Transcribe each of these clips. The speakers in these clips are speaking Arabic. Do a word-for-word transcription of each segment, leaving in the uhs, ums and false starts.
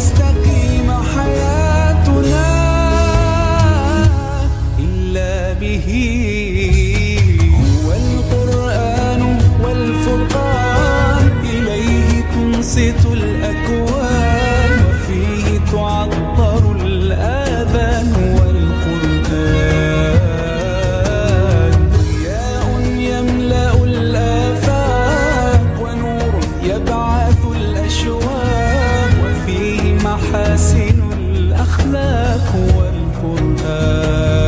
تستقيم حياتنا إلا به. هو القرآن والفرقان إليه تنصت الأكوان وفيه تعطر الآذان والقرآن ضياء يملأ الآفاق ونور يبعث الأشواق وفيه محاسن الأخلاق والقرآن.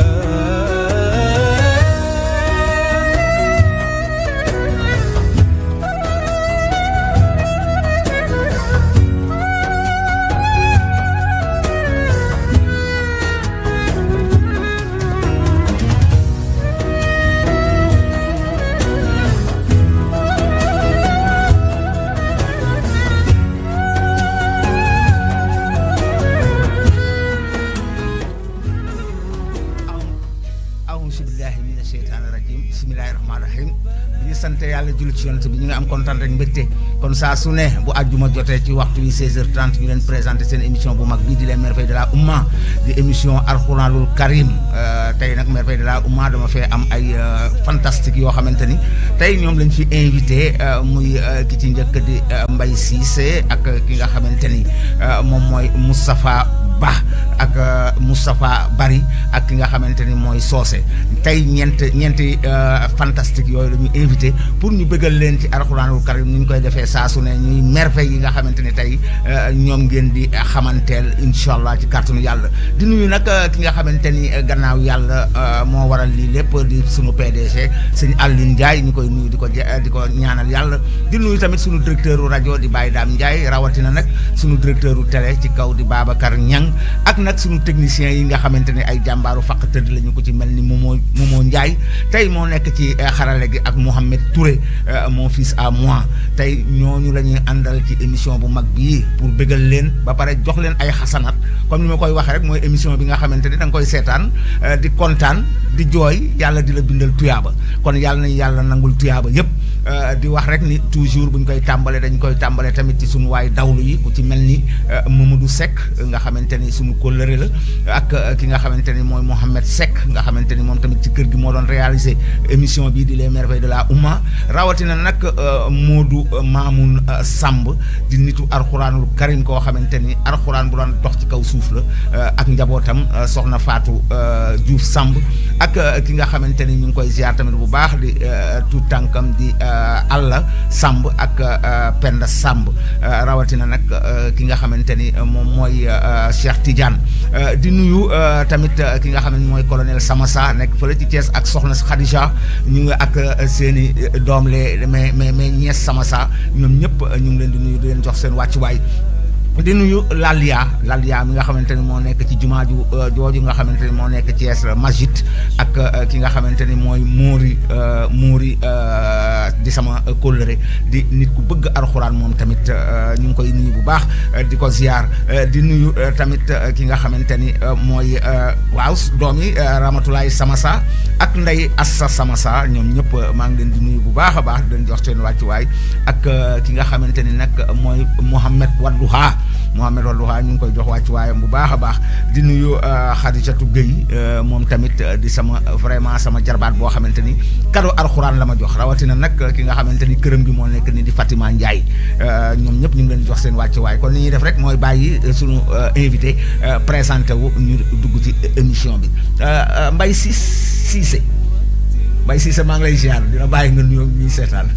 sante yàlla julli ci yonent bi ñu ngi am kontaan rek mbégte kon saa su ne bu àjjuma jotee ci waxtu wi seize heures trente ñu leen présenté seen émission bu mag bii di les merveilles de la Oumma di émission alxuraanul karim tey nag merveilles de la Oumma dama fee am ay fantastique yoo xamante ni tey ñoom lañ fi invité muy ki ci njëkk di Mbaye Cissé ak ki nga xamante ni moom mooy Moustapha Ba ak Moustapha Bari ak ki nga xamante ni mooy Socé tey ñeent ñeenti fantastique yooyu la ñu invité pour ñu bëggal leen ci alxuraanul karim ni ñu koy defee saa su ne ñuy merveille yi nga xamante ni tey ñoom ngeen di xamanteel incha allah ci kàttanu yàlla di nuyu nag ki nga xamante ni gannaaw yàlla moo waral lii lépp di sunu P D G sëñ Aline Ndiaye ñu koy nuyu di ko di ko ñaanal yàlla di nuyu tamit sunu directeur u rajo di Baye Dame Ndiaye rawatina nag sunu directeur u télé ci kaw di Babacar Niang ak nag sunu techniciens yi nga xamante ne ay jàmbaaru faq tëdd lañu ko ci mel ni Momo Momo Ndiaye tey moo nekk ci xarale gi ak Mohamed Touré mon fils à moi tey ñooñu la ñuy àndal ci émission bu mag bii pour bëggal leen ba pare jox leen ay xasanat comme ni ma koy waxee rek mooy émission bi nga xamante ni da nga koy seetaan di kontaan di jooy yàlla di la bindal tuyaaba kon yàlla nañu yàlla nangul tuyaaba yépp di wax rek ni toujours bu ñu koy tàmbalee dañ koy tàmbalee tamit ci sunu waay dawlu yi ku ci mel ni Mamadou Seck nga xamante ni sunu kóllëre la ak ki nga xamante ni mooy Mohamed Seck nga xamante ni moom tamit ci kër gi moo doon réaliser émission bii di les merveilles de la Oumma rawatina nag Modou Mamoun Samb di nitu alxuraanul karim koo xamante ni alxuraan bu doon dox ci kaw suuf la ak njabootam soxna Fatou Diouf Samb ak ki nga xamante ni ñu ngi koy ziar tamit bu baax di tout tànkam di Alla Samb ak Penda Samb rawatina nag ki nga xamante ni moom mooy Cheikh Tidiane di nuyu tamit ki nga xam ne mooy colonel Samassa nekk fële ci Thiès ak soxna Khadija ñu ngi ak seeni doom le mais mais mais ñees Samassa ñoom ñëpp ñu ngi leen di nuyu di leen jox seen wàccuwaay di nuyu Lalia Lalia mi nga xamante ni moo nekk ci jumaa ju jooju nga xamante ni moo nekk Thiès Majid ak ki nga xamante ni mooy Mouri Mouri di sama kóllëre di nit ku bëgg alxuraan moom tamit ñu ngi koy nuyu bu baax di ko ziar di nuyu tamit ki nga xamante ni mooy waaw doom yi Ramatulaay Samassa ak Ndey Assa Samassa ñoom ñëpp maa ngi leen di nuyu bu baax a baax di leen jox seen wàccuwaay ak ki nga xamante ni nag mooy Mohamed Wadduha Mohamed Wadduha ñu ngi koy jox wàccuwaayam bu baax a baax di nuyu Khadijatou Gueye moom tamit di sama vraiment sama jarbaat boo xamante ni cadeau alxuraan la ma jox rawatina nag ki nga xamante ni këram gi moo nekk ni di Fatima Ndiaye ñoom ñëpp ñu ngi leen di jox seen wàccuwaay kon li ñuy def rek mooy bàyyi sunu invité présenté wu ñu dugg ci émission bi Mbaye Cissé Mbaye Cissé maa ngi lay ziar dina bàyyi nga nuyoo ñuy seetaan.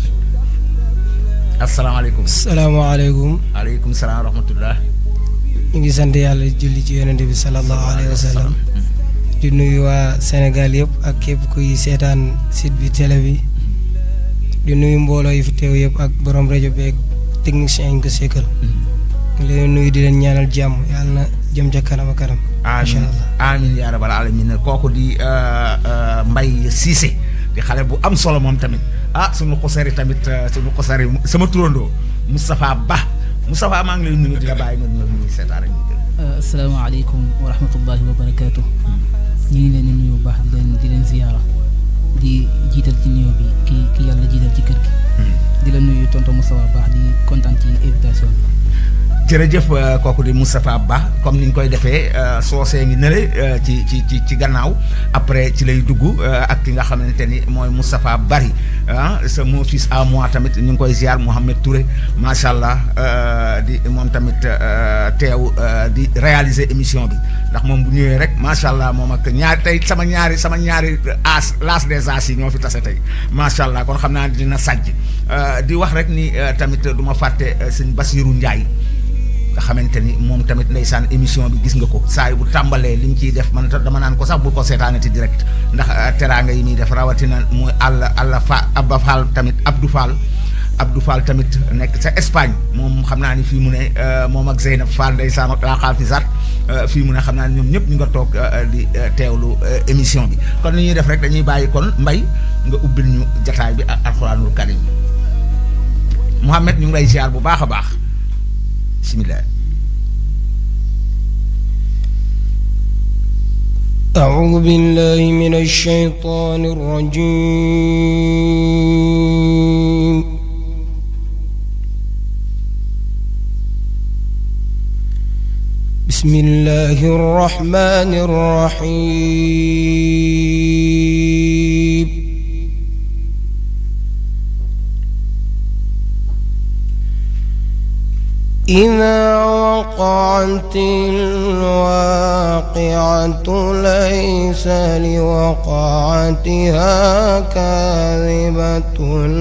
asalaamaaleykum asalaamaaleykum. aleykum salaam wa rahmatullah. ñu ngi sant yàlla julli ci yonente bi sallallahu alayhi wa sallam. di nuyu waa Sénégal yëpp ak képp kuy seetaan site bi télé bi. di nuyu mbooloo yi fi teew yëpp ak borom rajo beeg technicien yi ñu ko sekkal. ñu leen nuyu di leen ñaanal jàmm yàlla na jëm ca kanam a kanam. amiin amiin yaa rabbal aalamiin kooku di Mbaye Cissé di xale bu am solo moom tamit. ah sunu xosari tamit sunu xosari sama turandoo Moustapha Ba Moustapha maa ngi lay nuyu di la bàyyi nga nuyu seetaan ak ñu jël. asalaamaaleykum wa rahmatullahi wa barakaatu. ñu ngi leen di nuyu bu baax di leen di leen ziyaara di jiital ci nuyoo bi ki ki yàlla jiital ci kër gi. di la nuyu tonton Moustapha baax di kontaan ci invitation bi. jërëjëf kooku di Moustapha Ba comme ni ñu koy defee soosee ngi nële ci ci ci ci gannaaw après ci lay dugg ak ki nga xamante ni mooy Moustapha Bari ah sa mon fils à moi tamit ñu ngi koy ziar Mouhamed Touré macha allah di moom tamit teew di réaliser émission bi ndax moom bu ñëwee rek macha allah moom ak ñaari tey sama ñaari sama ñaari as las des as yi ñoo fi tase tey macha allah kon xam naa dina sajj di wax rek ni tamit du ma fàtte sëñ Basirou Ndiaye. nga xamante ni moom tamit ndeysaan émission bi gis nga ko saa bu tàmbalee li ñu ciy def man dama naan ko sax bul ko seetaanati direct ndax teraanga yi muy def rawatina muy àll àll fa Abba Fall tamit Abdou Fall Abdou Fall tamit nekk sa Espagne moom xam naa ni fii mu ne moom ak Zeynab Fall ndeysaan ak laa xaafisat fii mu ne xam naa ni ñoom ñëpp ñu nga toog di teewlu émission bi kon li ñuy def rek dañuy bàyyi kon mbay nga ubbil ñu jataay bi ak alxuraanul karim Mouhamed ñu ngi lay ziar bu baax a baax bismillah. أعوذ بالله من الشيطان الرجيم بسم الله الرحمن الرحيم إذا وقعت الواقعة ليس لوقعتها كاذبة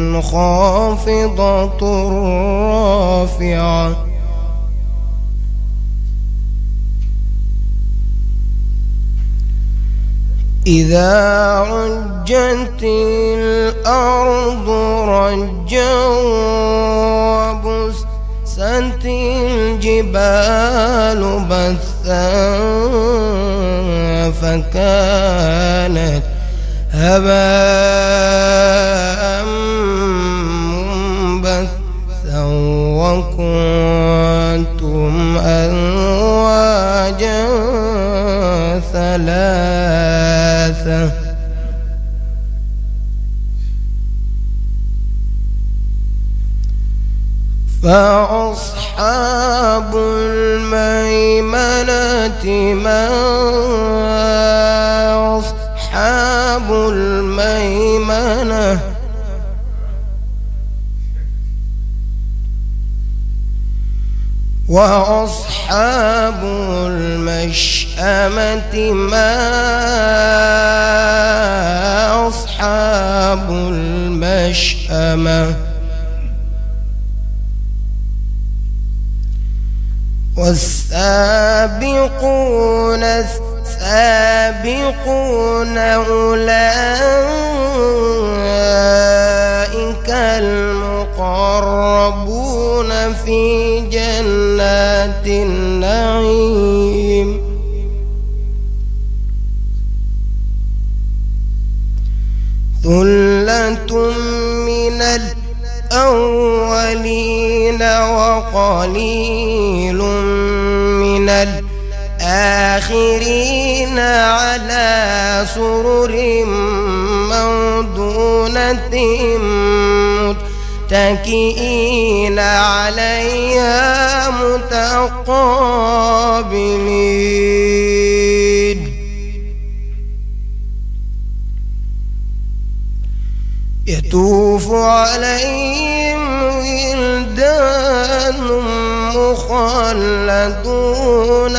خافضة رافعة إذا رجت الأرض رجا وبست ست الجبال بثا فكانت هباء منبثا وكنتم أزواجا ثلاثة فأصحاب الميمنة ما أصحاب الميمنة وأصحاب المشأمة ما أصحاب المشأمة والسابقون السابقون أولئك المقربون في جنات النعيم ثلة من الأولين وقليل من الآخرين على سرر موضونة متكئين عليها متقابلين يطوف عليهم ولدان مخلدون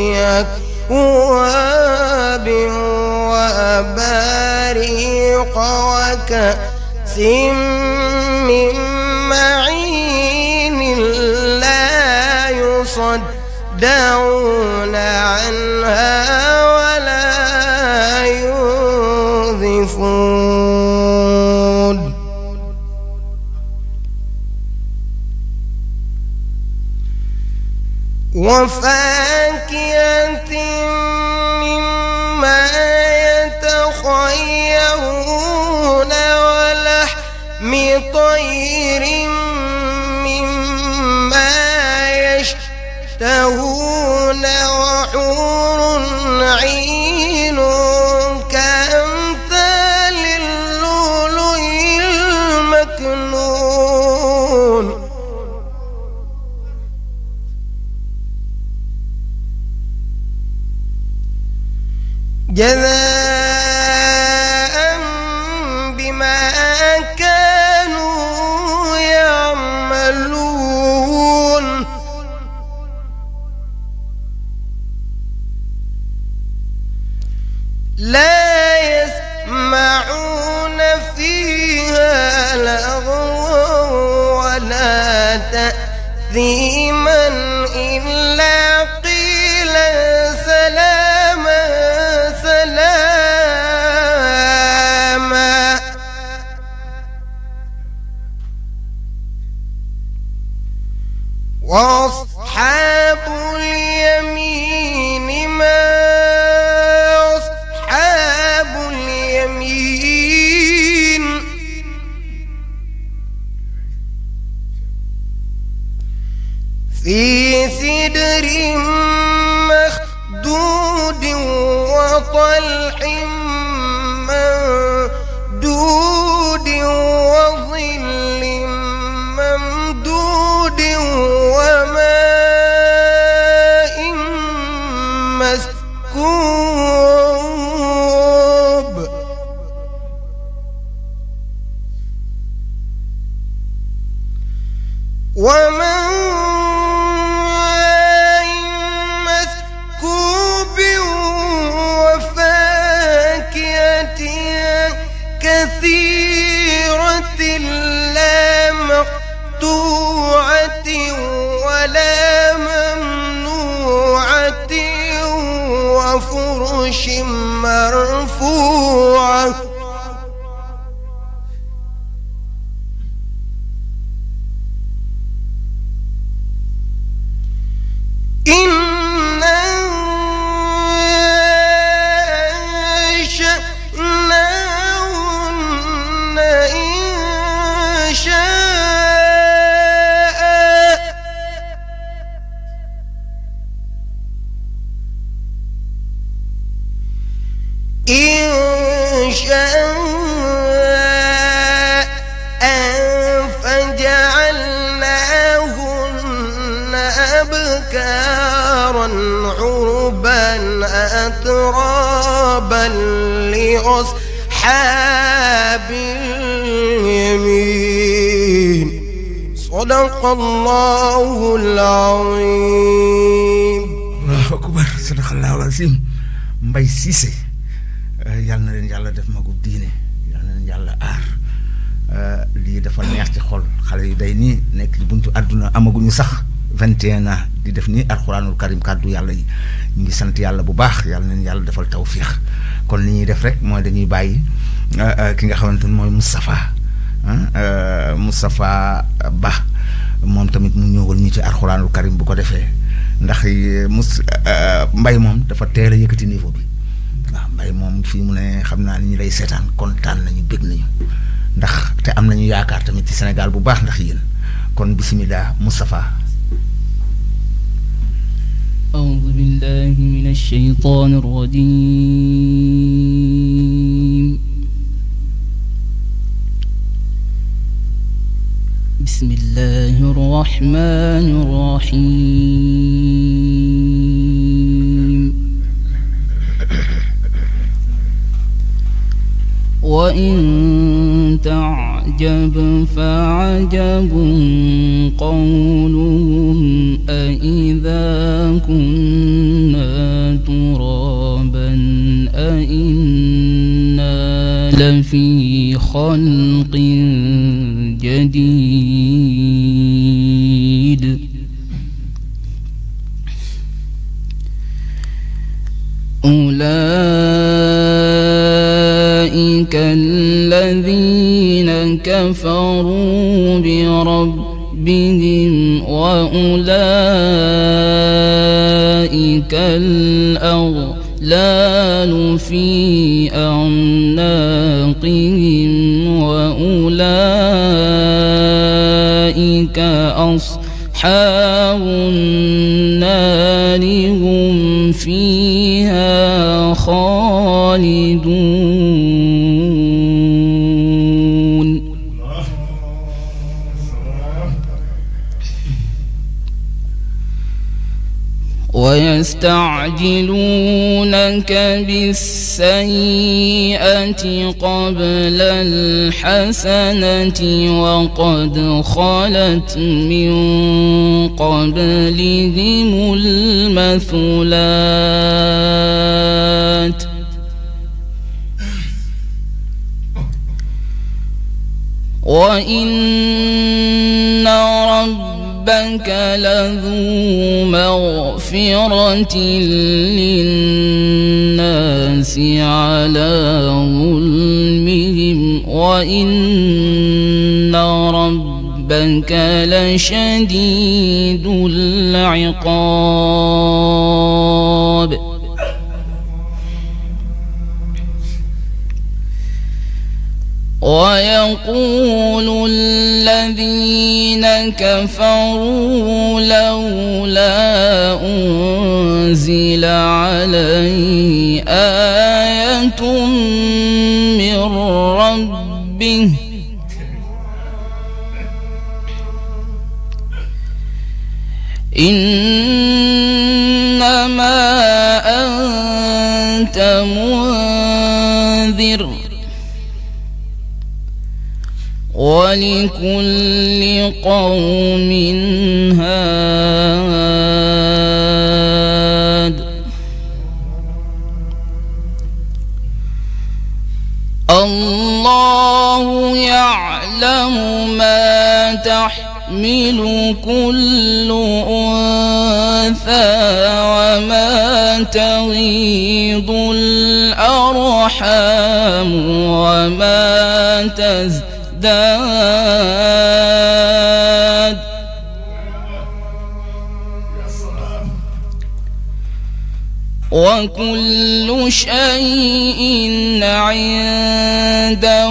بأكواب وأباريق وكأس من معين لا يصدعون عنها ولا ينزفون وفاكهة مما يتخيرون ولحم طير مما يشتهون وحور عين كأمثال اللؤلؤ المكنون جزاء بما كانوا يعملون لا يسمعون فيها لغوا ولا تأثيما إلا قيلا سلاما سلاما وأصحاب اليمين ما أصحاب اليمين في سدر مخدود وطلح ممدود وظل ممدود وماء مسكوب وماء مسكوب وفاكهة كثيرة لا مقطوعة ولا ممنوعة وفرش مرفوعة إنا أنشأناهن إنشاء إنشاء فجعلناهن أبكارا عربا أترابا لأصحاب اليمين صدق الله العظيم. Allahu akbar, sadaqallahul azim. Mbaye Cissé yal na leen yàlla def magub diine, yal na leen yàlla aar. Lii dafa neex ci xol, xale yu day nii nekk ci buntu àdduna amaguñu sax vingt et un ans di def nii alxuraanul karim kàddu yàlla yi ñu ngi sant yàlla bu baax, yal na leen yàlla defal tawfiix. kon li ñuy def rek mooy dañuy bàyyi ki nga xamante ni mooy Moustapha Moustapha Ba moom tamit mu ñëwal ñu ci alxuraanul karim bu ko defee ndax mus Mbaye moom dafa teel a yëkkati niveau bi. waaw Mbaye moom fii mu ne xam naa ni ñu lay seetaan kontaan nañu bég nañu ndax te am nañu yaakaar tamit ci Sénégal bu baax ndax yéen kon bisimilah Moustapha. أعوذ بالله من الشيطان الرجيم بسم الله الرحمن الرحيم وإن تعجب فعجب قولهم أإذا كنا ترابا أإنا لفي خلق جديد أولئك الذين كفروا بربهم وأولئك الأغلال في أعناقهم وأولئك أصحاب النار هم فيها خالدون ويستعجلونك بالسيئة قبل الحسنة وقد خلت من قبلهم المثلات وإن ربك لذو مغفرة للناس على ظلمهم وإن ربك لشديد العقاب ويقول الذين كفروا لولا أنزل عليه آية من ربه إنما أنت منذر ولكل قوم هاد الله يعلم ما تحمل كل أنثى وما تغيض الأرحام وما تزداد داد وكل شيء عنده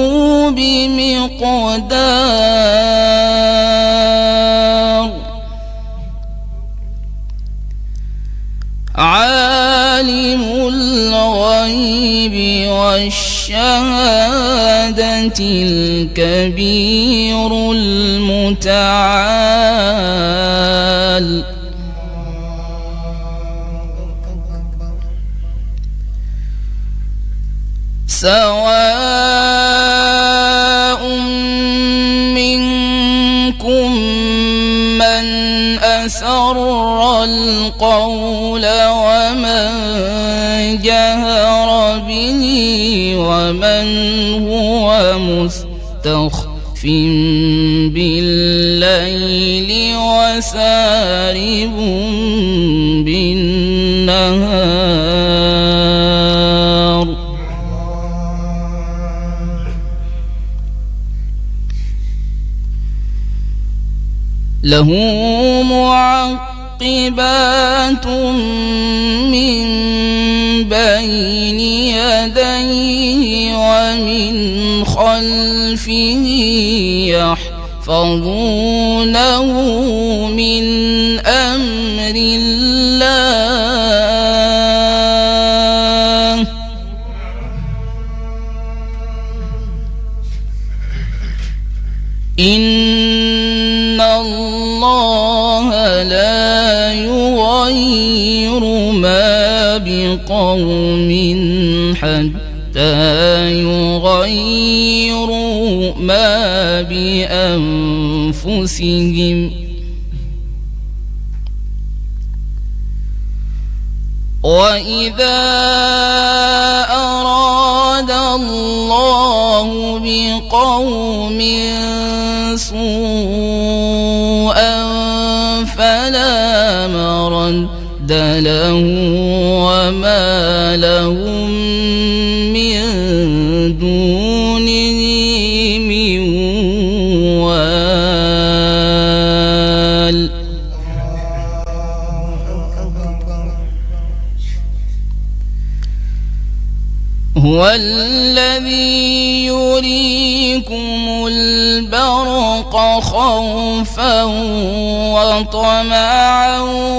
بمقدار عالم الغيب والشهادة الكبير المتعال سواء منكم من أسر القول ومن جهر به ومن هو مستخف بالليل وسارب بالنهار له معقبات من بين يديه ومن خلفه يحفظونه من أمر الله إن الله لا يغير ما بقوم حتى يغيروا ما بأنفسهم وإذا أراد الله بقوم سوءا فلا مرد له وما لهم من دونه من وال هو الذي يريكم البرق خوفا وطمعا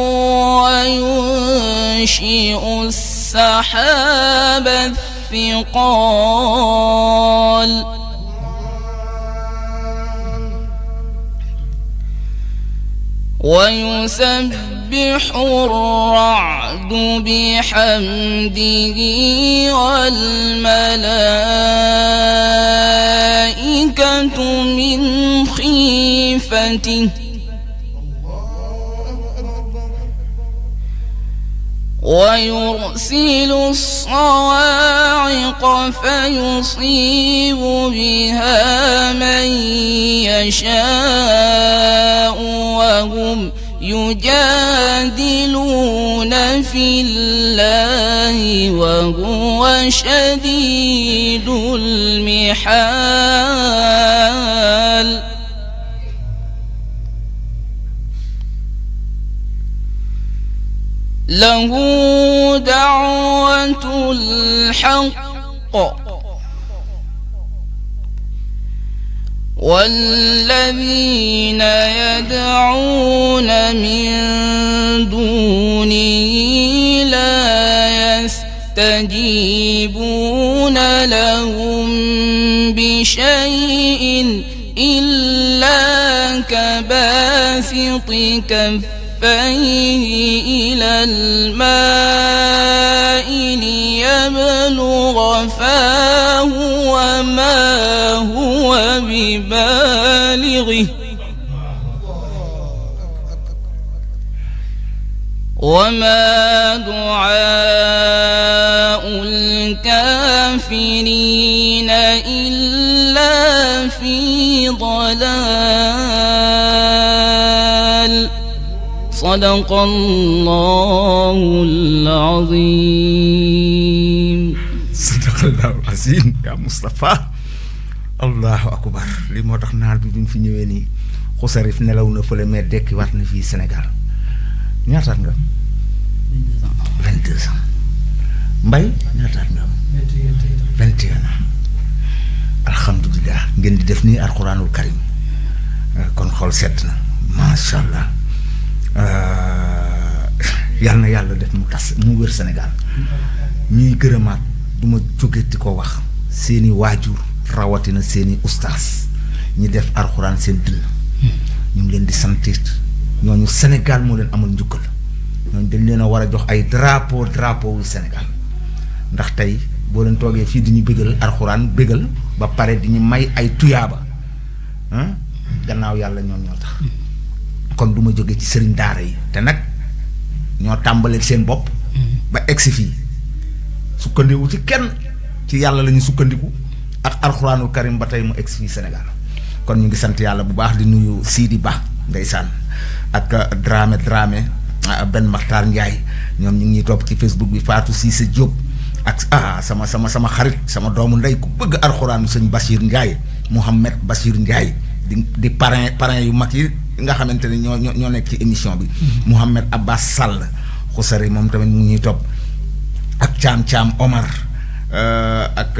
وينشئ السحاب الثقال ويسبح الرعد بحمده والملائكة من خيفته ويرسل الصواعق فيصيب بها من يشاء وهم يجادلون في الله وهو شديد المحال له دعوة الحق والذين يدعون من دونه لا يستجيبون لهم بشيء إلا كباسط كفيه إلى الماء ليبلغ فاه وما هو ببالغه وما دعاء الكافرين إلا في ضلال صدق الله العظيم صدق الله العظيم يا مصطفى الله أكبر li moo tax naar bi buñ fi ñëwee nii Xusarif nelaw na fële mais dekki waat na fii Sénégal ñaataat nga am vingt-deux ans Mbaye ñaataat nga am vingt et un ans alhamdulilah ngeen di def nii alquranul karim kon xol sedd na macha allah yal na yàlla def mu tas mu wër Sénégal ñuy gërëmaat du ma jógeti ko wax seeni waajur rawatina seeni ustaas ñi def alxuraan seen dënn ñu ngi leen di santit ñooñu Sénégal moo leen amul njukkal ñooñu dañ leen a war a jox ay drapeau drapeau wu Sénégal ndax tey boo leen toogee fii di ñu bégal alxuraan bégal ba pare di ñu may ay tuyaaba gannaaw yàlla ñoom ñoo tax kon du ma jóge ci sëriñ daara yi te nag ñoo tàmbaleel seen bopp ba egsi fii sukkandiku ci kenn ci yàlla la ñu sukkandiku ak alxuraanul karim ba tey mu egsi fii Sénégal kon ñu ngi sant yàlla bu baax di nuyu Sidi Ba ndeysaan ak Dramé Dramé Ben Makhtar Ndiaye ñoom ñu ngi ñuy topp ci Facebook bi Fatou Cissé Diop ak ah sama sama sama xarit sama doomu ndey ku bëgg alxuraan sëñ Bachir Ndiaye Mouhamed Bachir Ndiaye di di parrain parrain yu mag yi nga xamante ne ñoo ñoo nekk ci émission bi. Mouhamed Abbas Sall Xusari moom tamit mu ngi ñuy topp ak Thiam Thiam Omar ak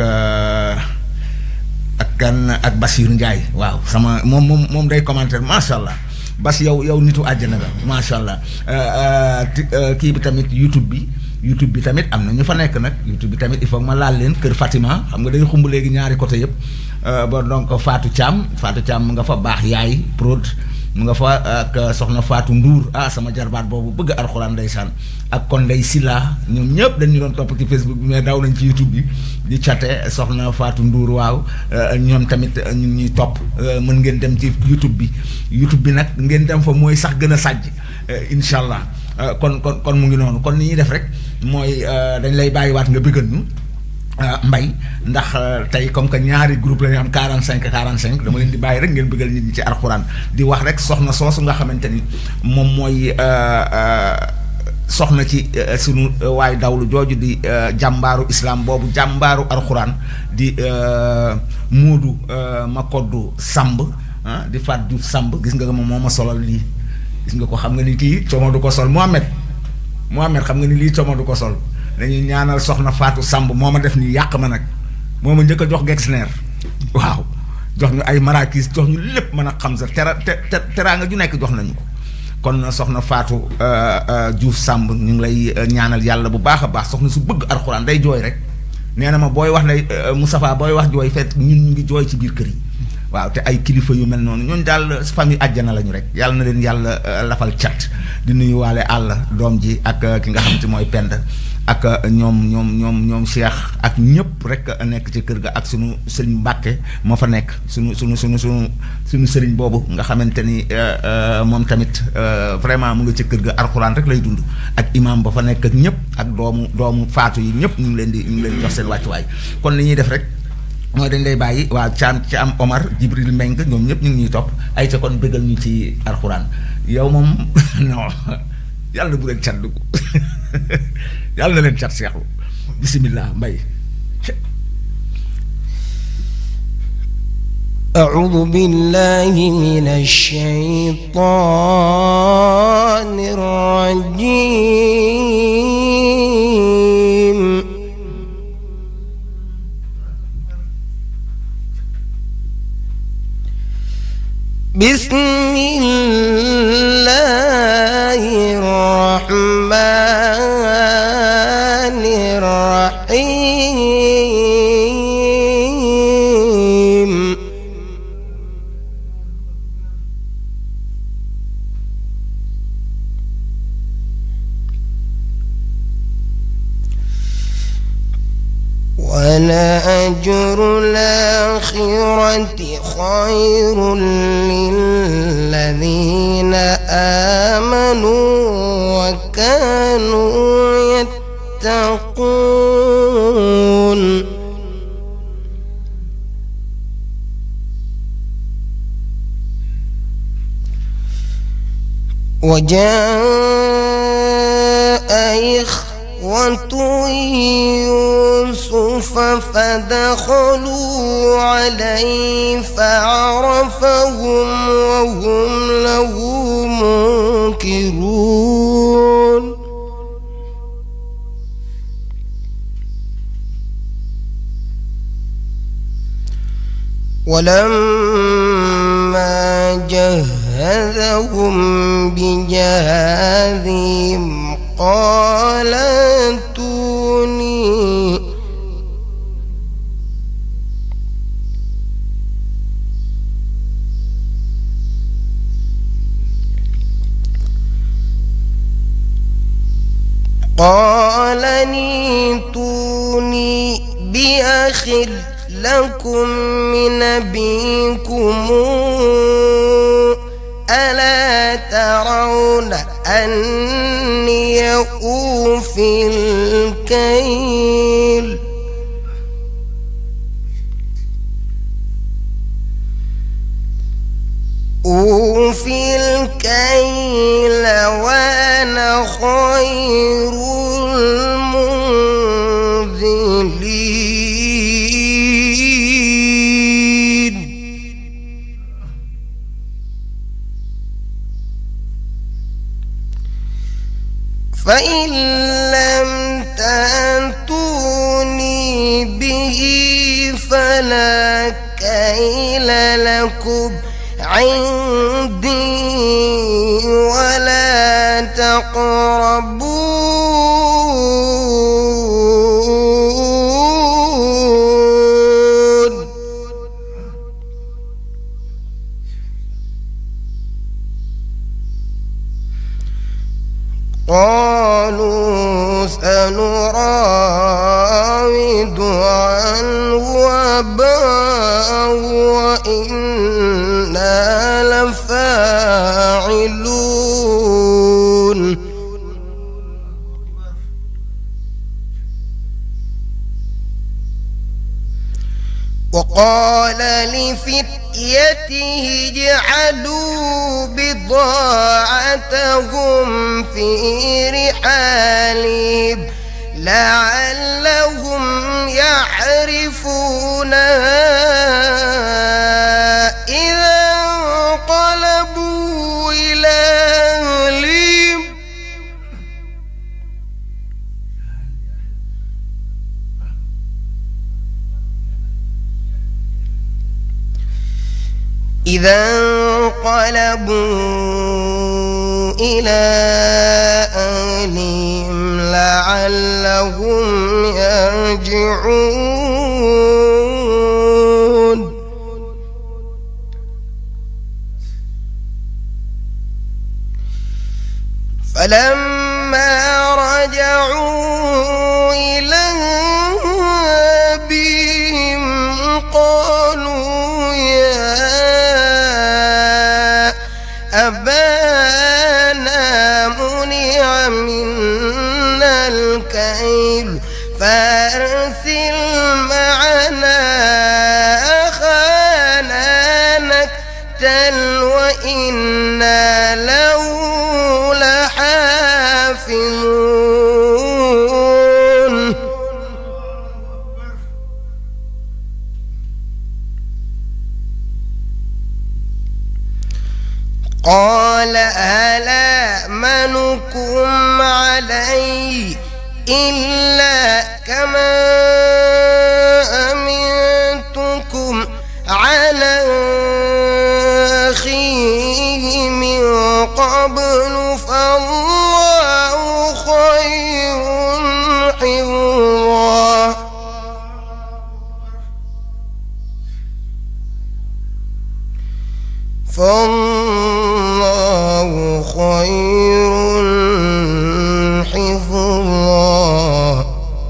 ak kan ak Bachir Ndiaye waaw sama moom moom moom day commentaire macha allah Bas yow yow nitu àjjana nga macha allah kii bi tamit YouTube bi YouTube bi tamit am na ñu fa nekk nag YouTube bi tamit il faut ma laal leen Kër Fatima xam nga day xumb léegi ñaari côté yëpp ba donc Fatou Thiam Fatou Thiam mu nga fa baax yaay prod mu nga fa ak soxna Fatou Ndour ah sama jarbaat boobu bëgg alxuraan ndeysaan ak kon Ndey Silla ñoom ñëpp dañu doon topp ci Facebook bi mais daw nañ ci YouTube bi di chatte soxna Fatou Ndour waaw ñoom tamit ñu ngi ñuy topp mën ngeen dem ci YouTube bi YouTube bi nag ngeen dem fa mooy sax gën a sàjj incha allah kon kon kon mu ngi noonu kon ni ñuy def rek mooy dañ lay bàyyiwaat nga bëggal ñu Mbaye ndax tey comme que ñaari groupe la ñu am quarante cinq quarante cinq dama leen di bàyyi rek ngeen bëggal nit ñi ci alxuraan di wax rek soxna soosu nga xamante ni moom mooy soxna ci sunu waay dawlu jooju di jàmbaaru islam boobu jàmbaaru alxuraan di Moodu Makoddu Samb di Faat Diouf Samb gis nga moom moo ma solal lii gis nga ko xam nga ni kii coomo du ko sol Mohamed Mohamed xam nga ni lii coomo du ko sol dañuy ñaanal soxna Fatou Samb moo ma def nii yàq ma nag moo ma njëkk a jox Gexner waaw jox ñu ay marakis jox ñu lépp mën a xam sa tera te teraanga ju nekk jox nañu ko kon soxna Fatou Diouf Samb ñu ngi lay ñaanal yàlla bu baax a baax soxna su bëgg alxuraan day jooy rek nee na ma booy wax ne Moustapha booy wax jooy fekk ñun ñu ngi jooy ci biir kër yi waaw te ay kilifa yu mel noonu ñooñu daal famille àjjana lañu rek yàlla na leen yàlla lafal cat di nuyu waale àll doom ji ak ki nga xam te mooy Penda ak ñoom ñoom ñoom ñoom Cheikh ak ñëpp rek nekk ci kër ga ak sunu sëriñ Mbàkke moo fa nekk sunu sunu sunu sunu sunu sëriñ boobu nga xamante ni moom tamit vraiment mu nga ci kër ga alxuraan rek lay dund ak imam ba fa nekk ak ñëpp ak doomu doomu faatu yi ñëpp ñu ngi leen di ñu ngi leen jox seen wàccuwaay kon li ñuy def rek mooy dañ lay bàyyi waa Caam ci am Omar Jibril Mbeng ñoom ñëpp ñu ngi ñuy topp ay ca kon bëggal ñu ci alxuraan yow moom non yàlla bu leen cat dugg yàlla na leen cat seexlu bismillah mbay أعوذ بالله من الشيطان الرجيم بسم الله الرحمن الرحيم ولأجر الآخرة خير للذين آمنوا وكانوا يتقون وجاء إخوة يوسف فدخلوا عليه فعرفهم وهم له منكرون ولما جهزهم بجهازهم قال ائتوني قال ائتوني بأخ لكم من أبيكم ألا ترون أني أوفي الكيل أوفي الكيل وأنا خير المنزلين فإن لم تأتوني به فلا كيل لكم عندي ولا تقربون قالوا سنراود عنه أباه وإنا لفاعلون وقال لفتيته اجعلوا بضاعتهم في رحالهم لعلهم يعرفونها إذا انقلبوا إلى أهلهم إذا انقلبوا إلى أهلهم لعلهم يرجعون فلما رجعوا إلى أبيهم قالوا يا أبانا منع منا الكيل فأرسل معنا أخانا نكتل وإنا له لحافظون قال ألا منكم علي إلا كما أمنتكم على أخيه من قبل فالله خير حفظا فالله خير حفظا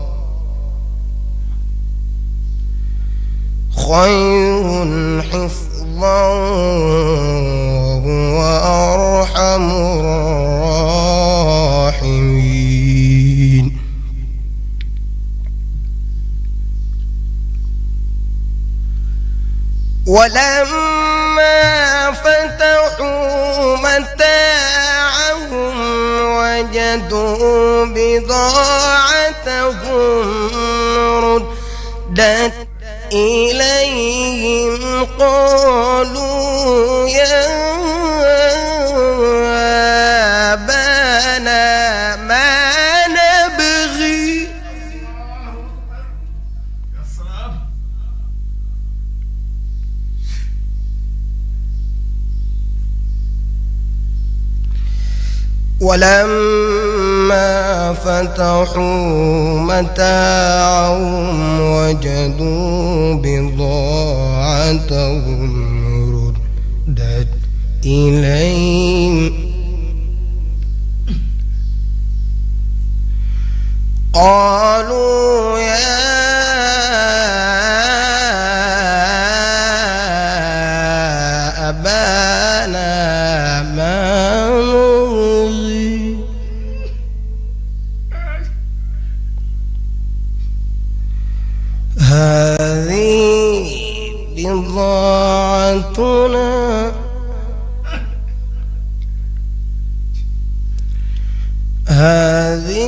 خير حفظا وهو أرحم الراحمين ولما فتحوا متاعهم وجدوا بضاعتهم ردت إليهم قالوا يا أبانا ما نبغي ولما فتحوا متاعهم وجدوا بضاعتهم ردت إليهم قالوا يا أبانا ما نبغي هذه بضاعتنا هذه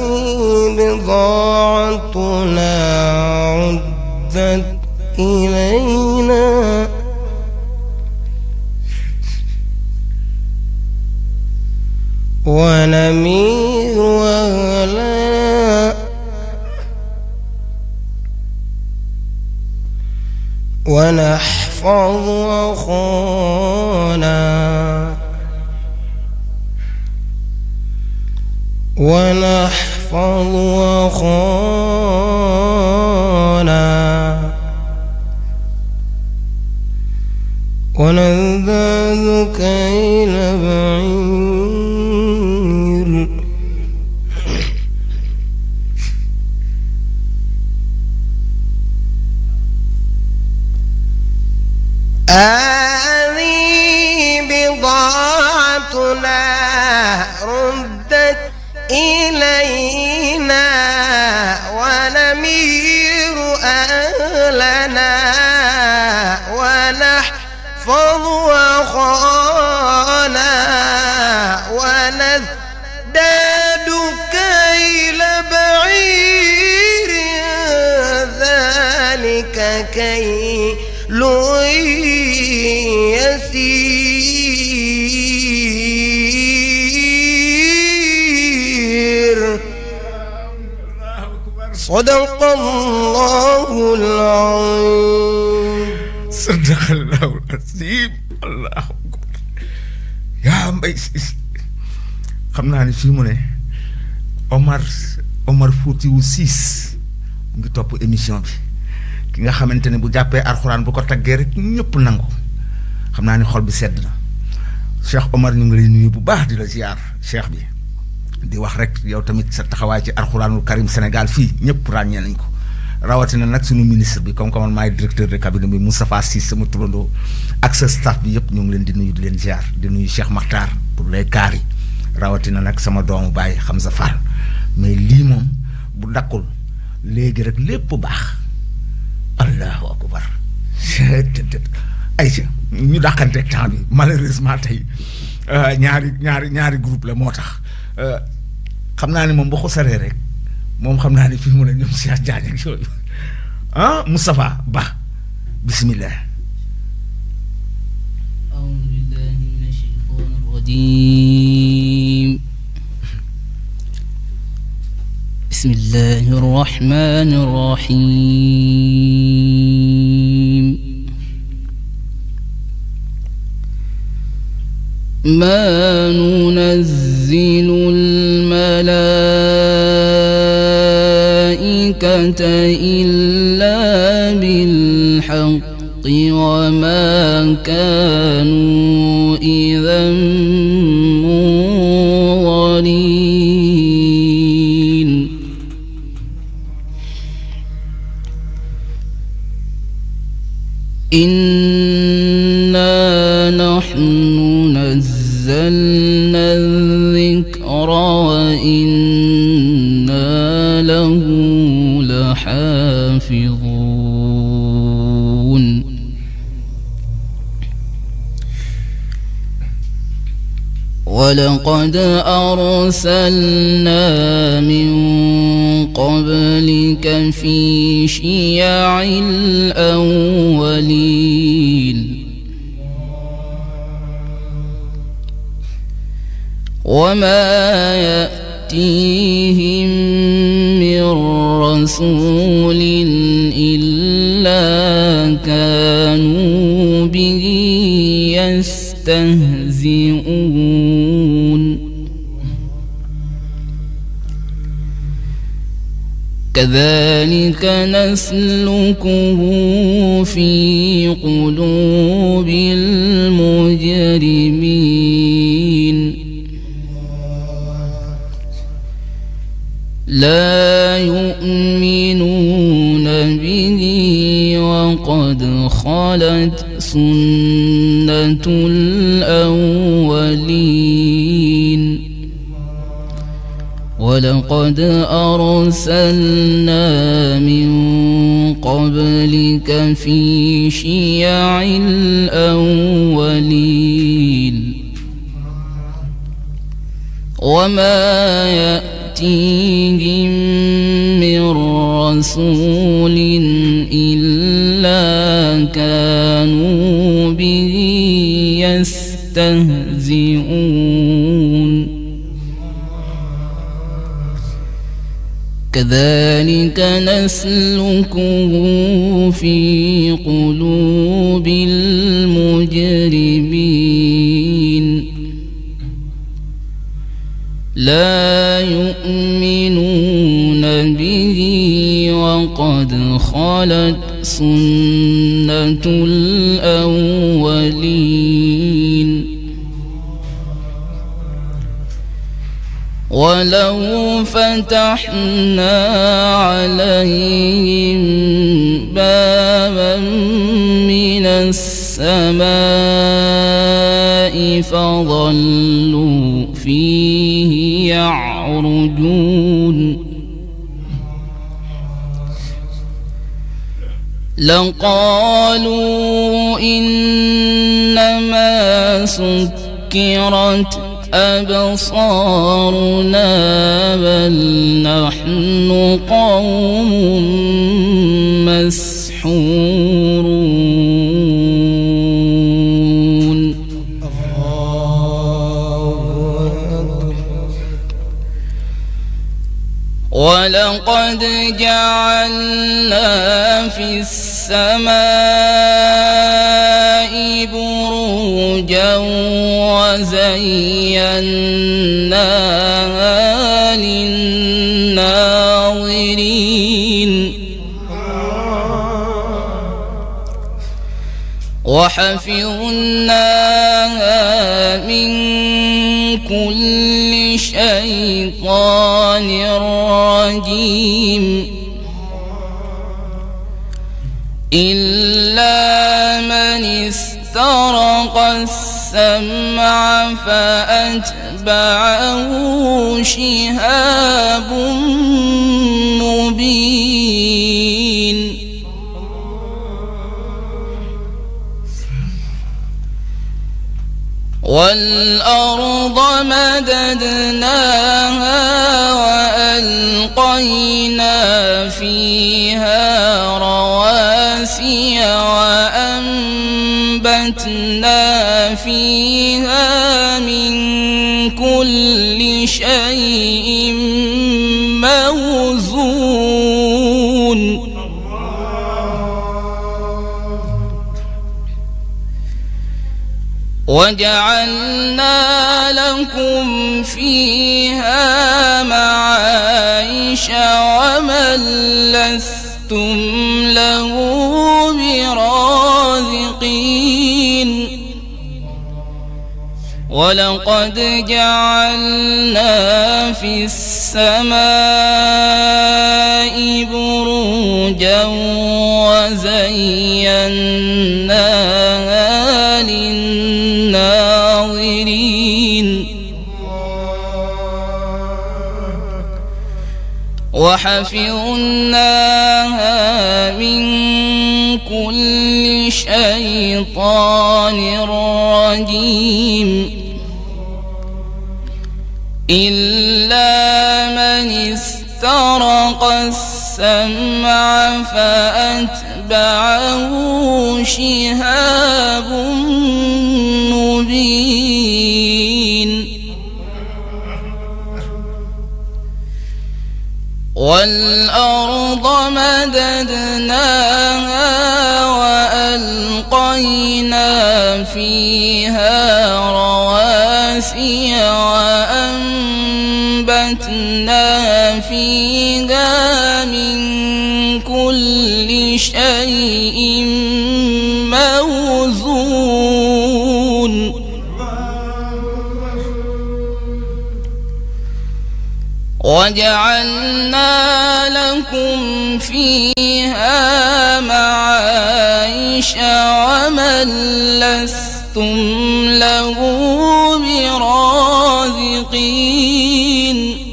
بضاعتنا عدت إلينا ونمير أهلنا ونحفظ أخانا ونحفظ أخانا ونزداد كيل بعير هذه بضاعتنا ردت إلينا ونمير أهلنا ونحفظ أخانا ونزداد كيل بعير ذلك كيل يسير صدق الله العظيم صدق الله العظيم الله أكبر yaa mbay si xam naa ni fii mu ne Omar Omar Foutiou Ciss mu ngi topp émission bi ki nga xamante ne bu jàppee alxuraan bu ko taggee rek ñëpp nangu xam naa ni xol bi sedd na Cheikh Omar ñu ngi lay nuyu bu baax di la ziar Cheikh bi di wax rek yow tamit sa taxawaay ci alxuraanul karim Sénégal fii ñëpp ràññee nañ ko rawatina nag suñu ministre bi comme que man maay directeur de cabinet bi Moustapha Cissé sama turandoo ak sa staff bi yëpp ñu ngi leen di nuyu di leen ziar di nuyu Cheikh Makhtar pour les kaar yi rawatina nag sama doomu baay Hamza Fall mais lii moom bu dakkul léegi rek lépp baax allahu akbar ayca ñu dàqante temps bi malheureusement tey ñaari ñaari ñaari groupe la moo tax xam naa ne moom bu xosaree rek moom xam naa ne fii mu ne ñoom Cheikh Diagne ak yooyu ah Moustapha Ba bismillah أعوذ بالله من الشيطان الرجيم بسم الله الرحمن الرحيم ما ننزل الملائكة إلا بالحق وما كانوا إذا منظرين إنا نحن نزلنا الذكر وإنا له لحافظون ولقد أرسلنا من قبلك في شيع الأولين وما يأتيهم من رسول إلا كانوا به يستهزئون كذلك نسلكه في قلوب المجرمين لا يؤمنون به وقد خلت سنة الأولين ولقد أرسلنا من قبلك في شيع الأولين وما يأتيهم من رسول إلا كانوا به يستهزئون كذلك نسلكه في قلوب المجرمين لا يؤمنون به وقد خلت سنة الأولين ولو فتحنا عليهم بابا من السماء فظلوا فيه يعرجون لقالوا إنما سكرت أبصارنا بل نحن قوم مسحورون ولقد جعلنا في السماء بروجا وزيناها للناظرين وحفظناها من كل شيء الشيطان الرجيم إلا من استرق السمع فأتبعه شهاب مبين والأرض مددناها وألقينا فيها رواسي وأنبتنا فيها من كل شيء موزون وجعلنا لكم فيها معايش ومن لستم له برازقين ولقد جعلنا في السماء بروجا وزيناها للناظرين وحفظناها من كل شيطان رجيم إلا من استرق السمع فأتبعه شهاب مبين والأرض مددناها وألقينا فيها رواسي وأنبتنا فيها من كل شيء موزون وجعلنا لكم فيها معايش ومن لستم له برازقين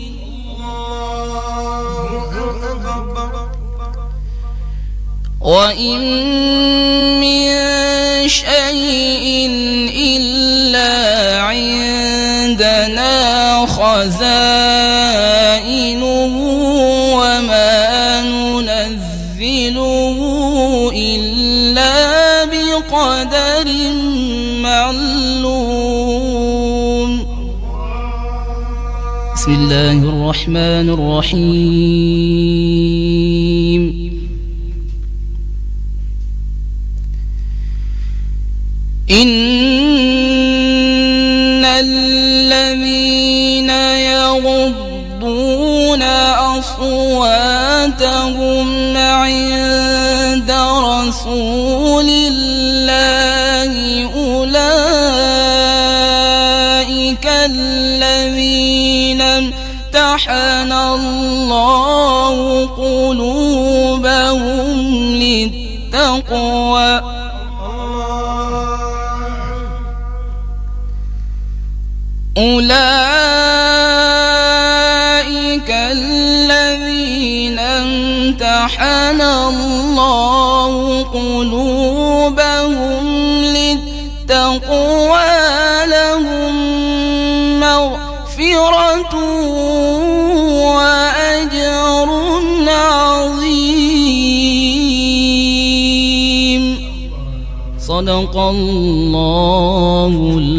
وإن من شيء إلا عندنا خزائنه وما ننزله إلا بقدر معلوم بسم الله الرحمن الرحيم إن الذين يغضون أصواتهم عند رسول الله أولئك الذين امتحن الله قلوبهم للتقوى أولئك الذين امتحن الله قلوبهم للتقوى لهم مغفرة وأجر عظيم صدق الله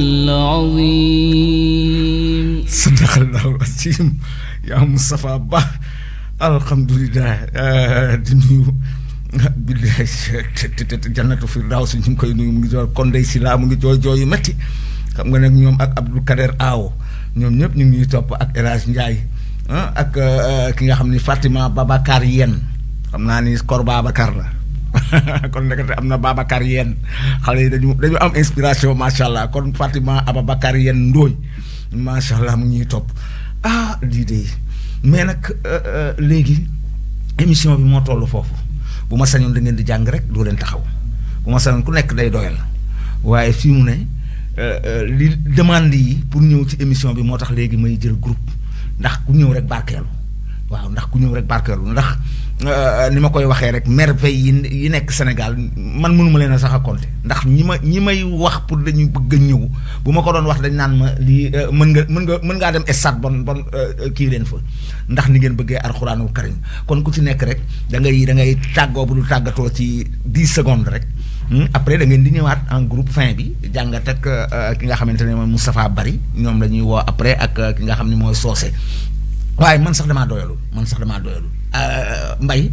العظيم صدق الله العظيم يا مصطفى با الحمد لله di nuyu billahi jannatu firdaws ñu ngi koy nuyu mu ngi doon kon day sila mu ngi jooy jooy yu metti xam nga nag ñoom ak Abdou Kader Aw ñoom ñëpp ñu ngi topp ak El Hadj Ndiaye ak ki nga xam ni Fatima Babacar Yen xam naa ni Kor Babacar la kon nekk am na Babacar Yen xale yi dañu dañu am inspiration macha allah kon Fatima Ababacar Yen Ndooy macha allah mu ngi topp ah lii de mais nag léegi émission bi moo toll foofu bu ma sañoon da ngeen di jàng rek doo leen taxaw bu ma sañoon ku nekk day doyal waaye fii mu ne li demande yi pour ñëw ci émission bi moo tax léegi may jël groupe ndax ku ñëw rek barkeelu waaw ndax ku ñëw rek barkeelu ndax ni ma koy waxee rek merveille yi yi nekk Sénégal man mënuma leen a sax a compter ndax ñi ma ñi may wax pour dañuy bëgg a ñëw bu ma ko doon wax dañ naan ma lii mën nga mën nga mën ngaa dem stade bon bon kii leen fa ndax ni ngeen bëggee alxuraanul karim kon ku ci nekk rek da ngay da ngay tàggoo bu dul tàggatoo ci dix secondes rek après da ngeen di ñëwaat en groupe fin bi jàngat ak ki nga xamante ne mooy Moustapha Bari ñoom la ñuy woo après ak ki nga xam ne mooy Socé waaye man sax damaa doyalul man sax damaa doyalul Mbay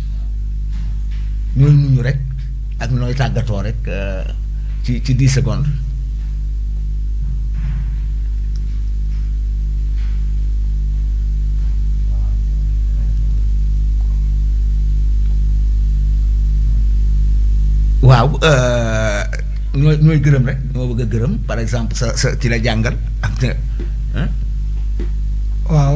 ñooy nuyu rek ak nooy tàggatoo rek ci ci dix secondes. waaw ñooy ñooy gërëm rek ñoo bëgg a gërëm par exemple sa sa ci la jàngal ak waaw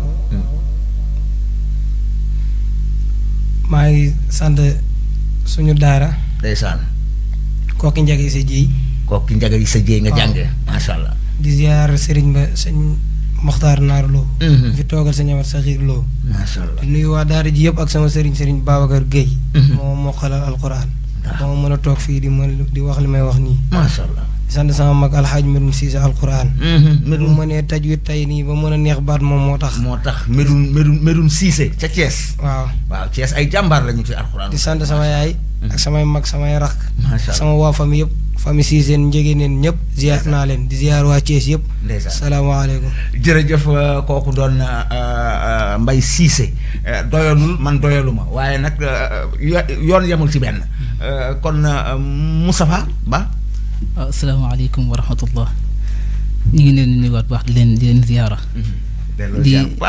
maa ngi sant suñu daara ndeysaan kooki njaga yi sa jéy kooki njaga yi sa jéy nga jàngee macha allah di ziar sëriñ ba sëñ Moxtaar Naar Lo fi toogal sëñ Amar Saxiir Lo macha allah di nuyu waa daara ji yëpp ak sama sëriñ sëriñ Babacar Gueye moo moqalal alquran ba ma mën a toog fii di mën di wax li may wax nii macha allah di sant sama mag alxaaj Medoune Cissé alquran bu ma nee tajwid tey nii ba mën a neex baat moom moo tax moo tax Medoune Medoune Medoune Cissé ca Thiès waaw waaw Thiès ay jàmbaar lañu ci alquran di sant sama yaay ak samay mag samay rakk macha allah sama waa famille yëpp famille Cissé njegee neen ñëpp ziar naa leen di ziar waa Thiès yëpp salaamaaleykum jërëjëf kooku doon Mbaye Cissé doyalul man doyaluma waaye nag yoon yemul ci benn kon Moustapha Ba waaw asalaamaaleykum wa rahmatullah ñu ngi leen di nuyuwaat baax di leen di leen ziyaara di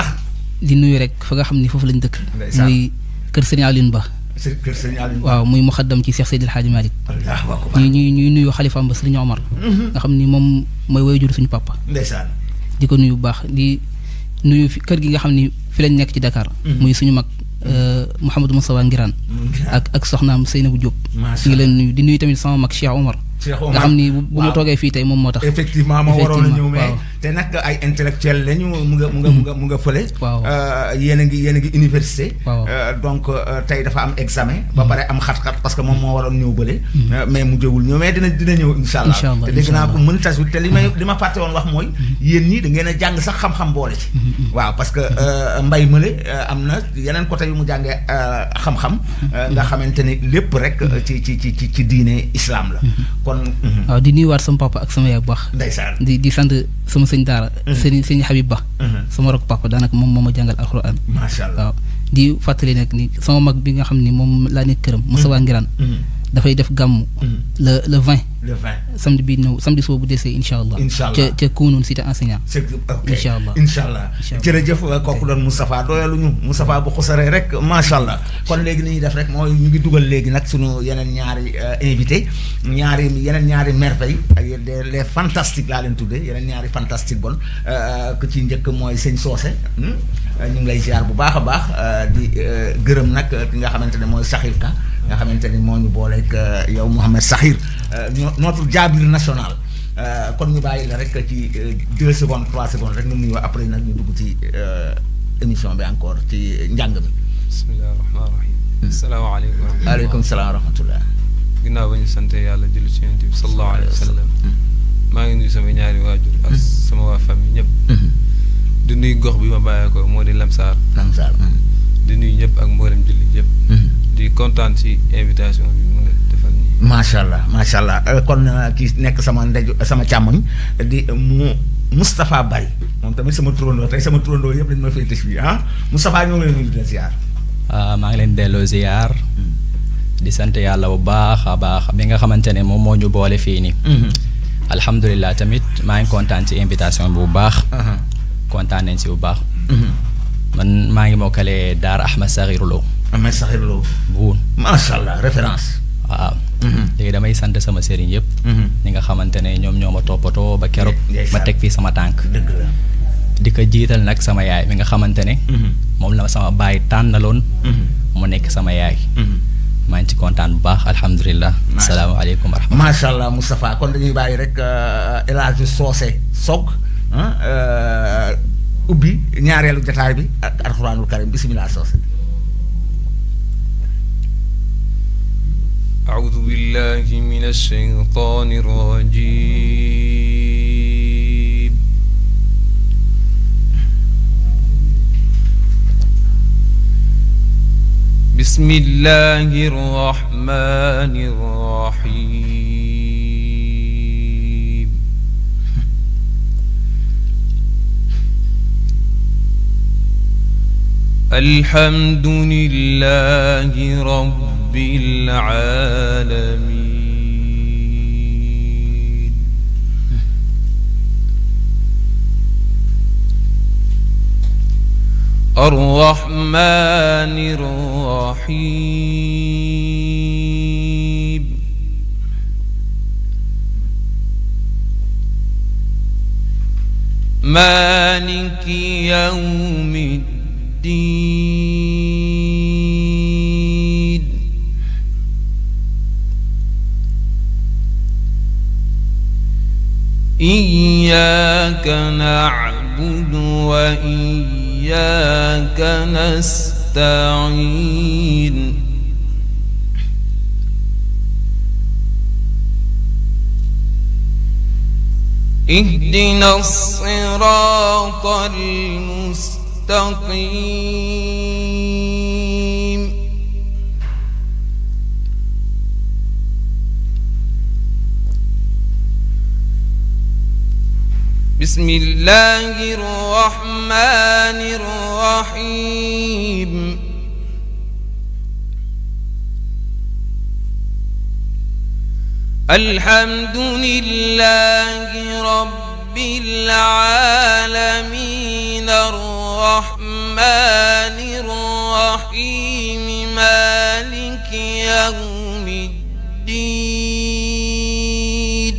di nuyu rek fa nga xam ni foofu lañ dëkk muy kër Sëriñ Aline Ba kër Sëriñ Aline Ba waaw muy muxaddam ci Cheikh Seydil Hadji Malick ñu ñuy ñuy nuyu xalifaam ba Sëriñ Omar nga xam ni moom mooy waajur suñu papa ndeysaan di ko nuyu bu baax di nuyu fi kër gi nga xam ni fi lañ nekk ci Dakar muy suñu mag Mouhamadou Moustapha Ngiraan ak ak soxnaam Seynabou Diop ñu ngi leen nuyu di nuyu tamit sama mag Cheikh Omar nga xam ni bu ma toogee fii tey moom moo tax effectivement ma waroon a ñëw mais te nag ay intellectuel lañu mu nga mu nga mu nga mu nga fële yéen a ngi yéen a ngi université donc tey dafa am examen ba pare am xat-xat parce que moom moo waroon ñëw bële mais mu jëwul ñëw mais dina dina ñëw insha allah te dégg naa ko mën tajwid te li may li ma fàtte woon wax mooy yéen ñii da ngeen a jàng sax xam-xam boole ci waaw parce que Mbay Mële am na yeneen côté yu mu jàngee xam-xam nga xamante ni lépp rek ci ci ci ci diine islam la kon waaw di nuyuwaat sama papa ak sama yaay bu baax ndeysaan di di sant sama sëñ daara sëñ sëñ Habib Ba sama rok papa daanaka moom moo ma jàngal alxuraan macha allah waaw di fàttali nag ni sama mag bi nga xam ni moom laa nekk këram Moustapha Ngiraan dafay def gàmmu le le vingt le vingt samedi bii ñëw samedi soo bu desee incha allah ca ca Kounoune cité enseignant incha allah incha allah jërëjëf kooku doon Moustapha doyaluñu Moustapha bu xusaree rek macha allah kon léegi ni ñuy def rek mooy ñu ngi dugal léegi nag suñu yeneen ñaari invité ñaari yeneen ñaari merveille ak les fantastiques laa leen tuddee yeneen ñaari fantastique bon ku ci njëkk mooy sëñ Socé ñu ngi lay ziar bu baax a baax di gërëm nag ki nga xamante ne mooy Sakhir Ka nga xamante ni moo ñu booleeg yow Mouhamed Sakhir notre jaabir national kon ñu bàyyi la rek ci deux secondes trois secondes rek nga nuyoo après nag ñu dugg ci émission bi encore ci njàng mi. bismillahi rahmaani rahim. salaamaaleykum wa rahmatulah. waaleykum salaam wa rahmatulah. ginnaaw ba ñu sant yàlla julli ci Yonent bi sallallahu alayhi wa sallam. maa ngi nuyu sama ñaari waajur ak sama waa famille ñëpp. di nuyu gox bi ma bàyyeekoo moo di Lamsaar. Lamsaar. di nuyu ñëpp ak mboolem julli ñëpp. di kontaan ci invitation bi mu ngi defal nii. macha allah macha allah kon kii nekk sama ndey sama càmmoñ di mu Moustapha Bari moom tamit sama turandoo tey sama turandoo yëpp dañu ma féete fii ah Moustapha ñoo ngi leen nuyu di leen ziar. maa ngi leen delloo ziar. di sant yàlla bu baax a baax bi nga xamante ne moom moo ñu boole fii nii. alhamdulilah tamit maa ngi kontaan ci invitation bi bu baax. kontaan nañ si bu baax. man maa ngi mokkale Daara Ahmed Sakhir Lo. Ahmed Sakhir Lo. buun macha allah référence. waaw. léegi damay sant sama sëriñ yëpp. ñi nga xamante ne ñoom ñoo ma toppatoo ba keroog. ma teg fii sama tànk. dëgg la. di ko jiital nag sama yaay mi nga xamante ne moom la ma sama baay tànnaloon mu nekk sama yaay maa ngi ci kontaan bu baax alhamdulilah asalaamaaleykum wa rahmatulah macha allah Moustapha kon dañuy bàyyi rek El Hadj Socé Sock ubbi ñaareelu jotaay bi ak alxuraanul karim bisimilah Socé أعوذ بالله من الشيطان الرجيم بسم الله الرحمن الرحيم الحمد لله رب العالمين الرحمن الرحيم مالك يوم الدين إياك نعبد وإياك نستعين اهدنا الصراط المستقيم بسم الله الرحمن الرحيم الحمد لله رب العالمين الرحمن الرحيم مالك يوم الدين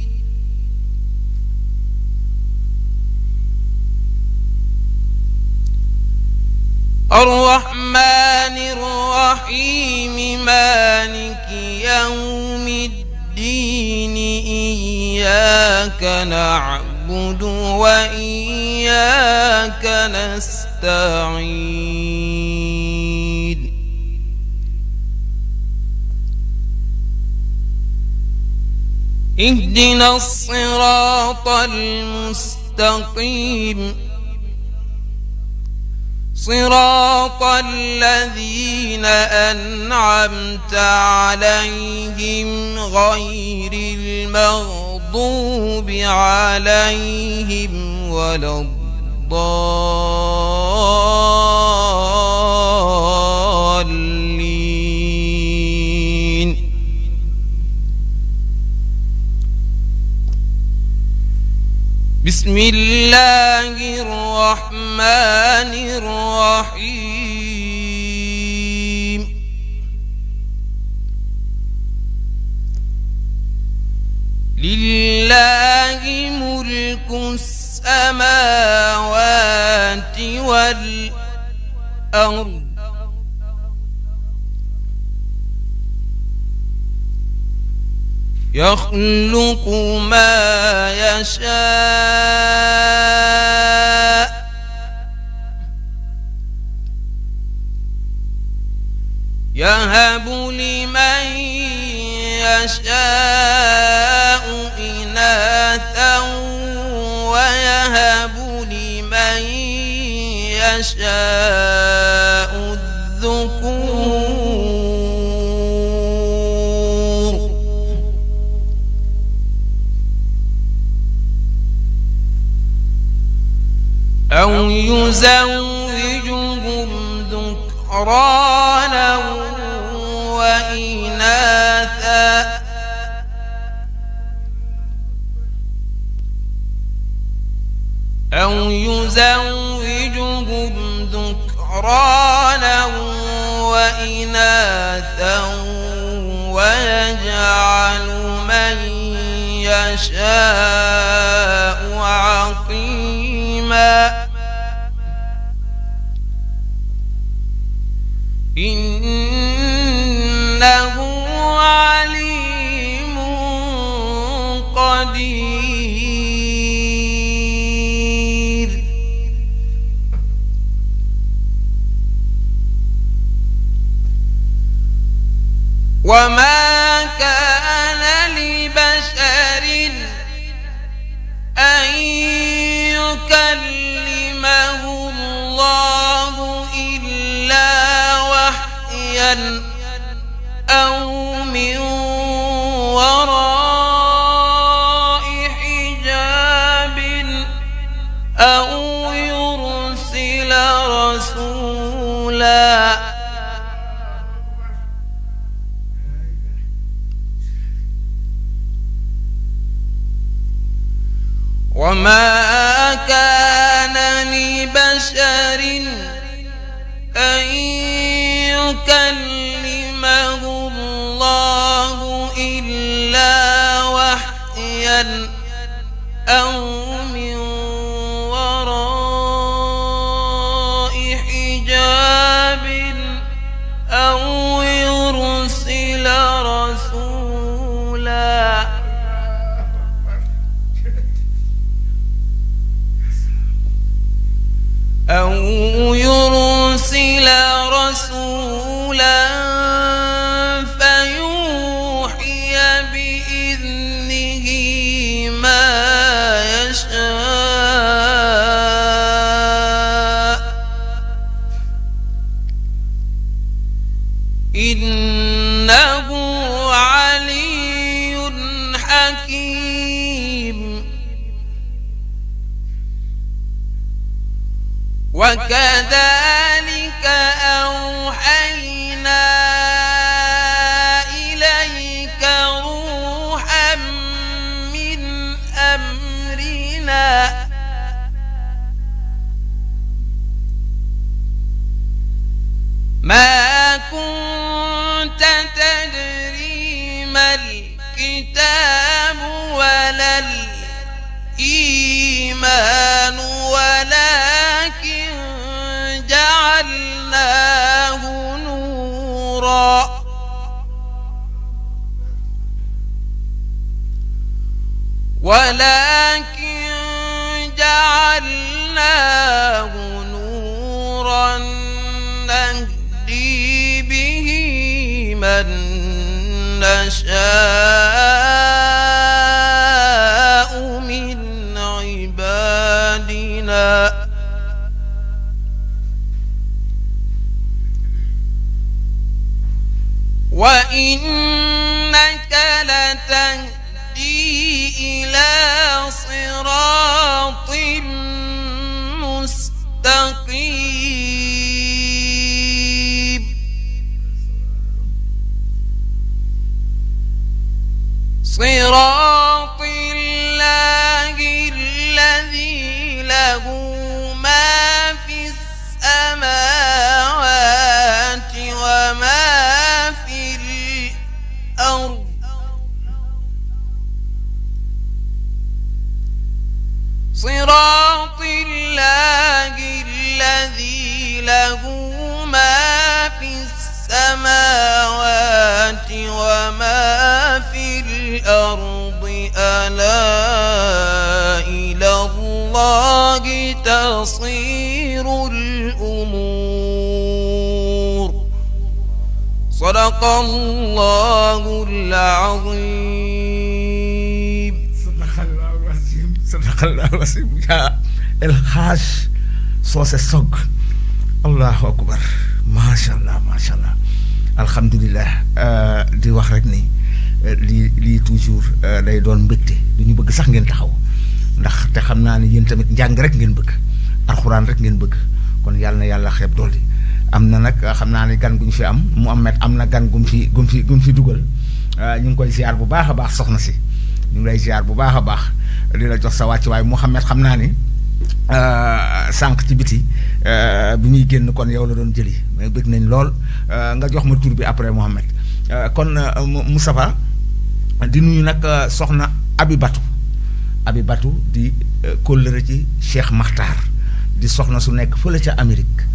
الرحمن الرحيم مالك يوم الدين إياك نعبد وإياك نستعين اهدنا الصراط المستقيم صراط الذين أنعمت عليهم غير المغضوب عليهم ولا الضالين بسم الله الرحمن الرحيم لله ملك السماوات والأرض يخلق ما يشاء يهب لمن يشاء إناثا ويهب لمن يشاء الذكور أو يزوجهم ذكرانا وإناثا أو يزوجهم ذكرانا وإناثا ويجعل من يشاء عقيما إنه عليم قدير وما كان لبشر أن يكلمه الله إلا وحيا أو من وراء حجاب أو يرسل رسولا وما كان لبشر أن يكلمه الله إلا وحيا أو من وراء حجاب أو يرسل رسولا أو يرسل رسولا فيوحي بإذنه ما يشاء إنه علي حكيم وكذلك أوحينا إليك روحا من أمرنا ما كنت تدري ما الكتاب ولا الإيمان ولكن جعلناه نورا ولكن جعلناه نورا نهدي به من نشاء من عبادنا وإنك لتهدي إلى صراط مستقيم صراط الله الذي له ما في السماوات وما في الأرض صراط الله الذي له ما في السماوات وما في الأرض ألا إلى الله تصير الأمور صدق الله العظيم صدق الله العظيم صدق الله العظيم يا الحاج صوص سوق الله أكبر ما شاء الله ما شاء الله الحمد لله di wax rek ni li li toujours day doon mbekté duñu bëgg sax ngeen taxaw ndax te xamna ni yeen tamit njàng rek ngeen bëgg alquran rek ngeen bëgg kon yalla na yalla xeb dolli amna nak xamna ni gan guñ fi am Muhammad amna gan gum fi gum fi gum fi duggal ñu ngi koy ziar bu baaxa baax soxna si ñu ngi lay ziar bu baaxa baax di la jox sa wacc way Muhammad xamna ni euh sank ci biti euh bi ñuy genn kon yow la doon jëli mais bëgg nañ lool nga jox ma tour bi après Muhammad kon Moustapha di nuyu nak soxna Abibatu Abibatu di kóllëre ci Cheikh Makhtar di soxna su nekk fële ca Amérique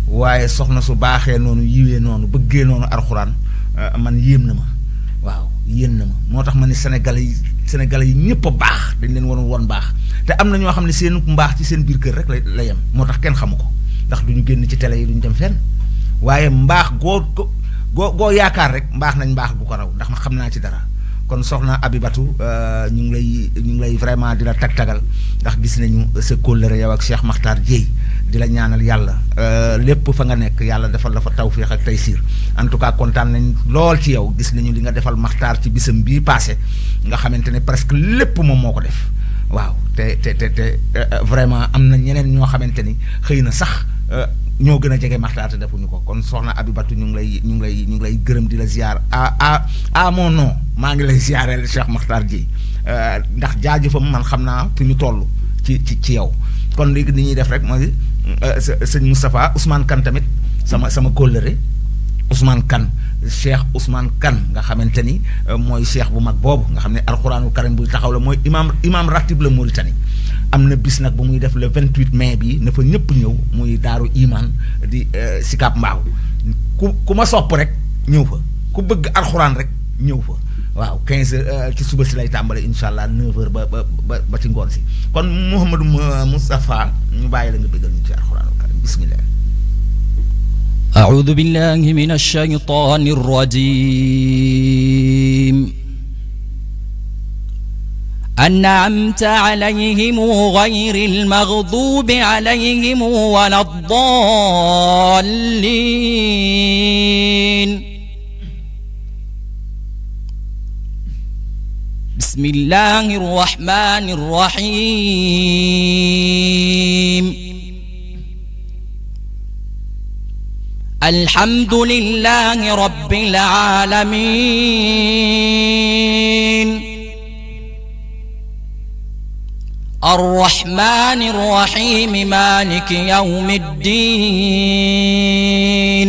waaye soxna su baaxee noonu yiwee noonu bëggee noonu alxuraan man yéem na ma waaw yéem na ma moo tax ma ne sénégalais yi sénégalais yi ñëpp a baax dañ leen waroon woon baax te am na ñoo xam ne seen mbaax ci seen biir kër rek la la yem moo tax kenn xamu ko ndax duñu génn ci télé yi duñu dem fenn waaye mbaax goo goo goo yaakaar rek mbaax nañ mbaax gu ko raw ndax ma xam naa ci dara kon soxna Abibatu ñu ngi lay ñu ngi lay vraiment di la tag-tagal ndax gis nañu sa kóllëre yow ak Cheikh Makhtar Dieye di la ñaanal yàlla lépp fa nga nekk yàlla defal la fa tawféex ak taysiir en tout cas kontaan nañ lool ci yow gis nañu li nga defal Makhtar ci bisam bii passé nga xamante ne presque lépp moom moo ko def waaw te te te te vraiment am na ñeneen ñoo xamante ni xëy na sax ñoo gën a jege Makhtar te defuñu ko kon soxna Abibatu ñu ngi lay ñu ngi lay ñu ngi lay gërëm di la ziar à à à mon nom maa ngi lay ziareel Cheikh Makhtar Dieye ndax jaajëfam man xam naa fi ñu toll ci ci ci yow kon léegi li ñuy def rek mooy sëñ Moustapha Ousmane Kane tamit sama sama kóllëre Ousmane Kane Cheikh Ousmane Kane nga xamante ni mooy cheikh bu mag boobu nga xam ne alxuraanul karim buy taxaw la mooy imam imam ratib la Mauritanie am na bis nag bu muy def le vingt-huit mai bi na fa ñëpp ñëw muy daaru iman di Sicap Mbao ku ku ma sopp rek ñëw fa ku bëgg alxuraan rek ñëw fa waaw quinze heures ci suba si lay tàmbale incha allah neuf heures ba ba ba ci ngoon si kon Mouhamadou Moustapha ñu bàyyi la nga bëggal ñu ci alxuraanul karim bismillah. أعوذ بالله من الشيطان الرجيم أنعمت عليهم غير المغضوب عليهم ولا الضالين بسم الله الرحمن الرحيم الحمد لله رب العالمين الرحمن الرحيم مالك يوم الدين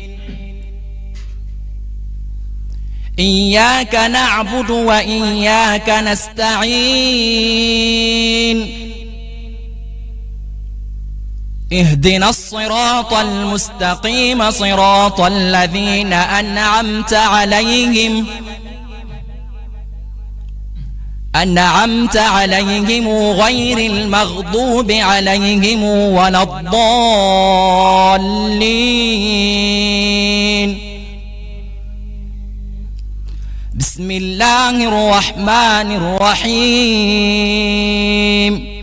إياك نعبد وإياك نستعين اهدنا الصراط المستقيم صراط الذين أنعمت عليهم أنعمت عليهم غير المغضوب عليهم ولا الضالين بسم الله الرحمن الرحيم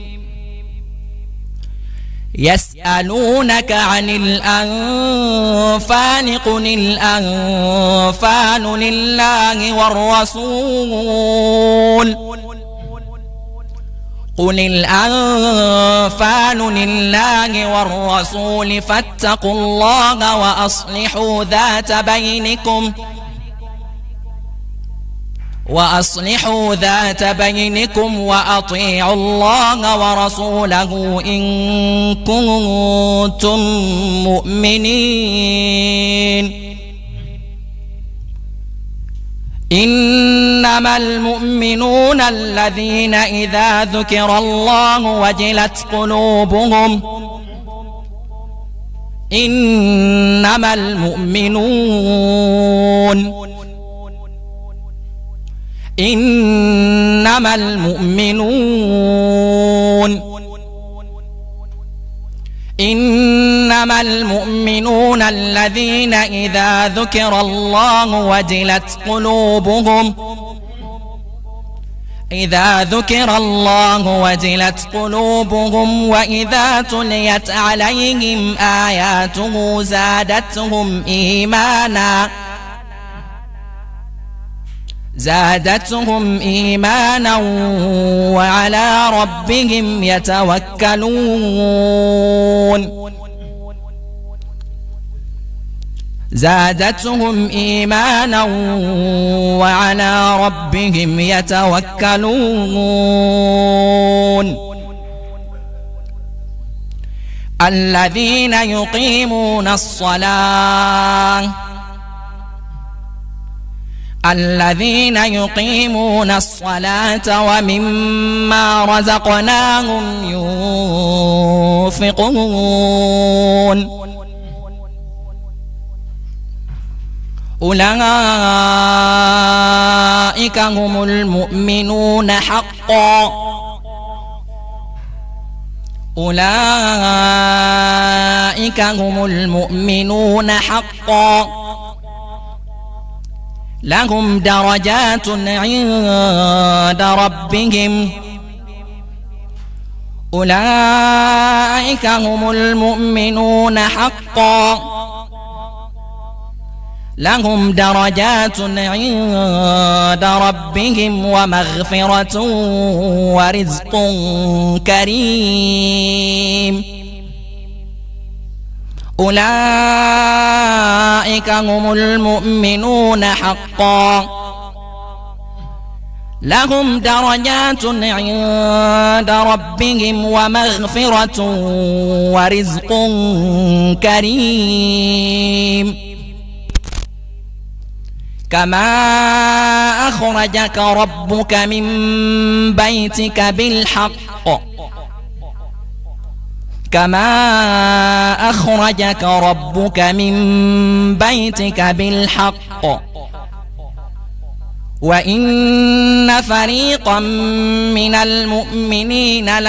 يسألونك عن الأنفال قل الأنفال لله والرسول قل الأنفال لله والرسول فاتقوا الله وأصلحوا ذات بينكم وأصلحوا ذات بينكم وأطيعوا الله ورسوله إن كنتم مؤمنين إنما المؤمنون الذين إذا ذكر الله وجلت قلوبهم إنما المؤمنون إنما المؤمنون إنما المؤمنون الذين إذا ذكر الله وجلت قلوبهم إذا ذكر الله وجلت قلوبهم وإذا تليت عليهم آياته زادتهم إيمانا زادتهم إيمانا وعلى ربهم يتوكلون زادتهم إيمانا وعلى ربهم يتوكلون الذين يقيمون الصلاة الذين يقيمون الصلاة ومما رزقناهم ينفقون أولئك هم المؤمنون حقا أولئك هم المؤمنون حقا لهم درجات عند ربهم أولئك هم المؤمنون حقا لهم درجات عند ربهم ومغفرة ورزق كريم أولئك هم المؤمنون حقا لهم درجات عند ربهم ومغفرة ورزق كريم كما أخرجك ربك من بيتك بالحق كما أخرجك ربك من بيتك بالحق وإن فريقا من المؤمنين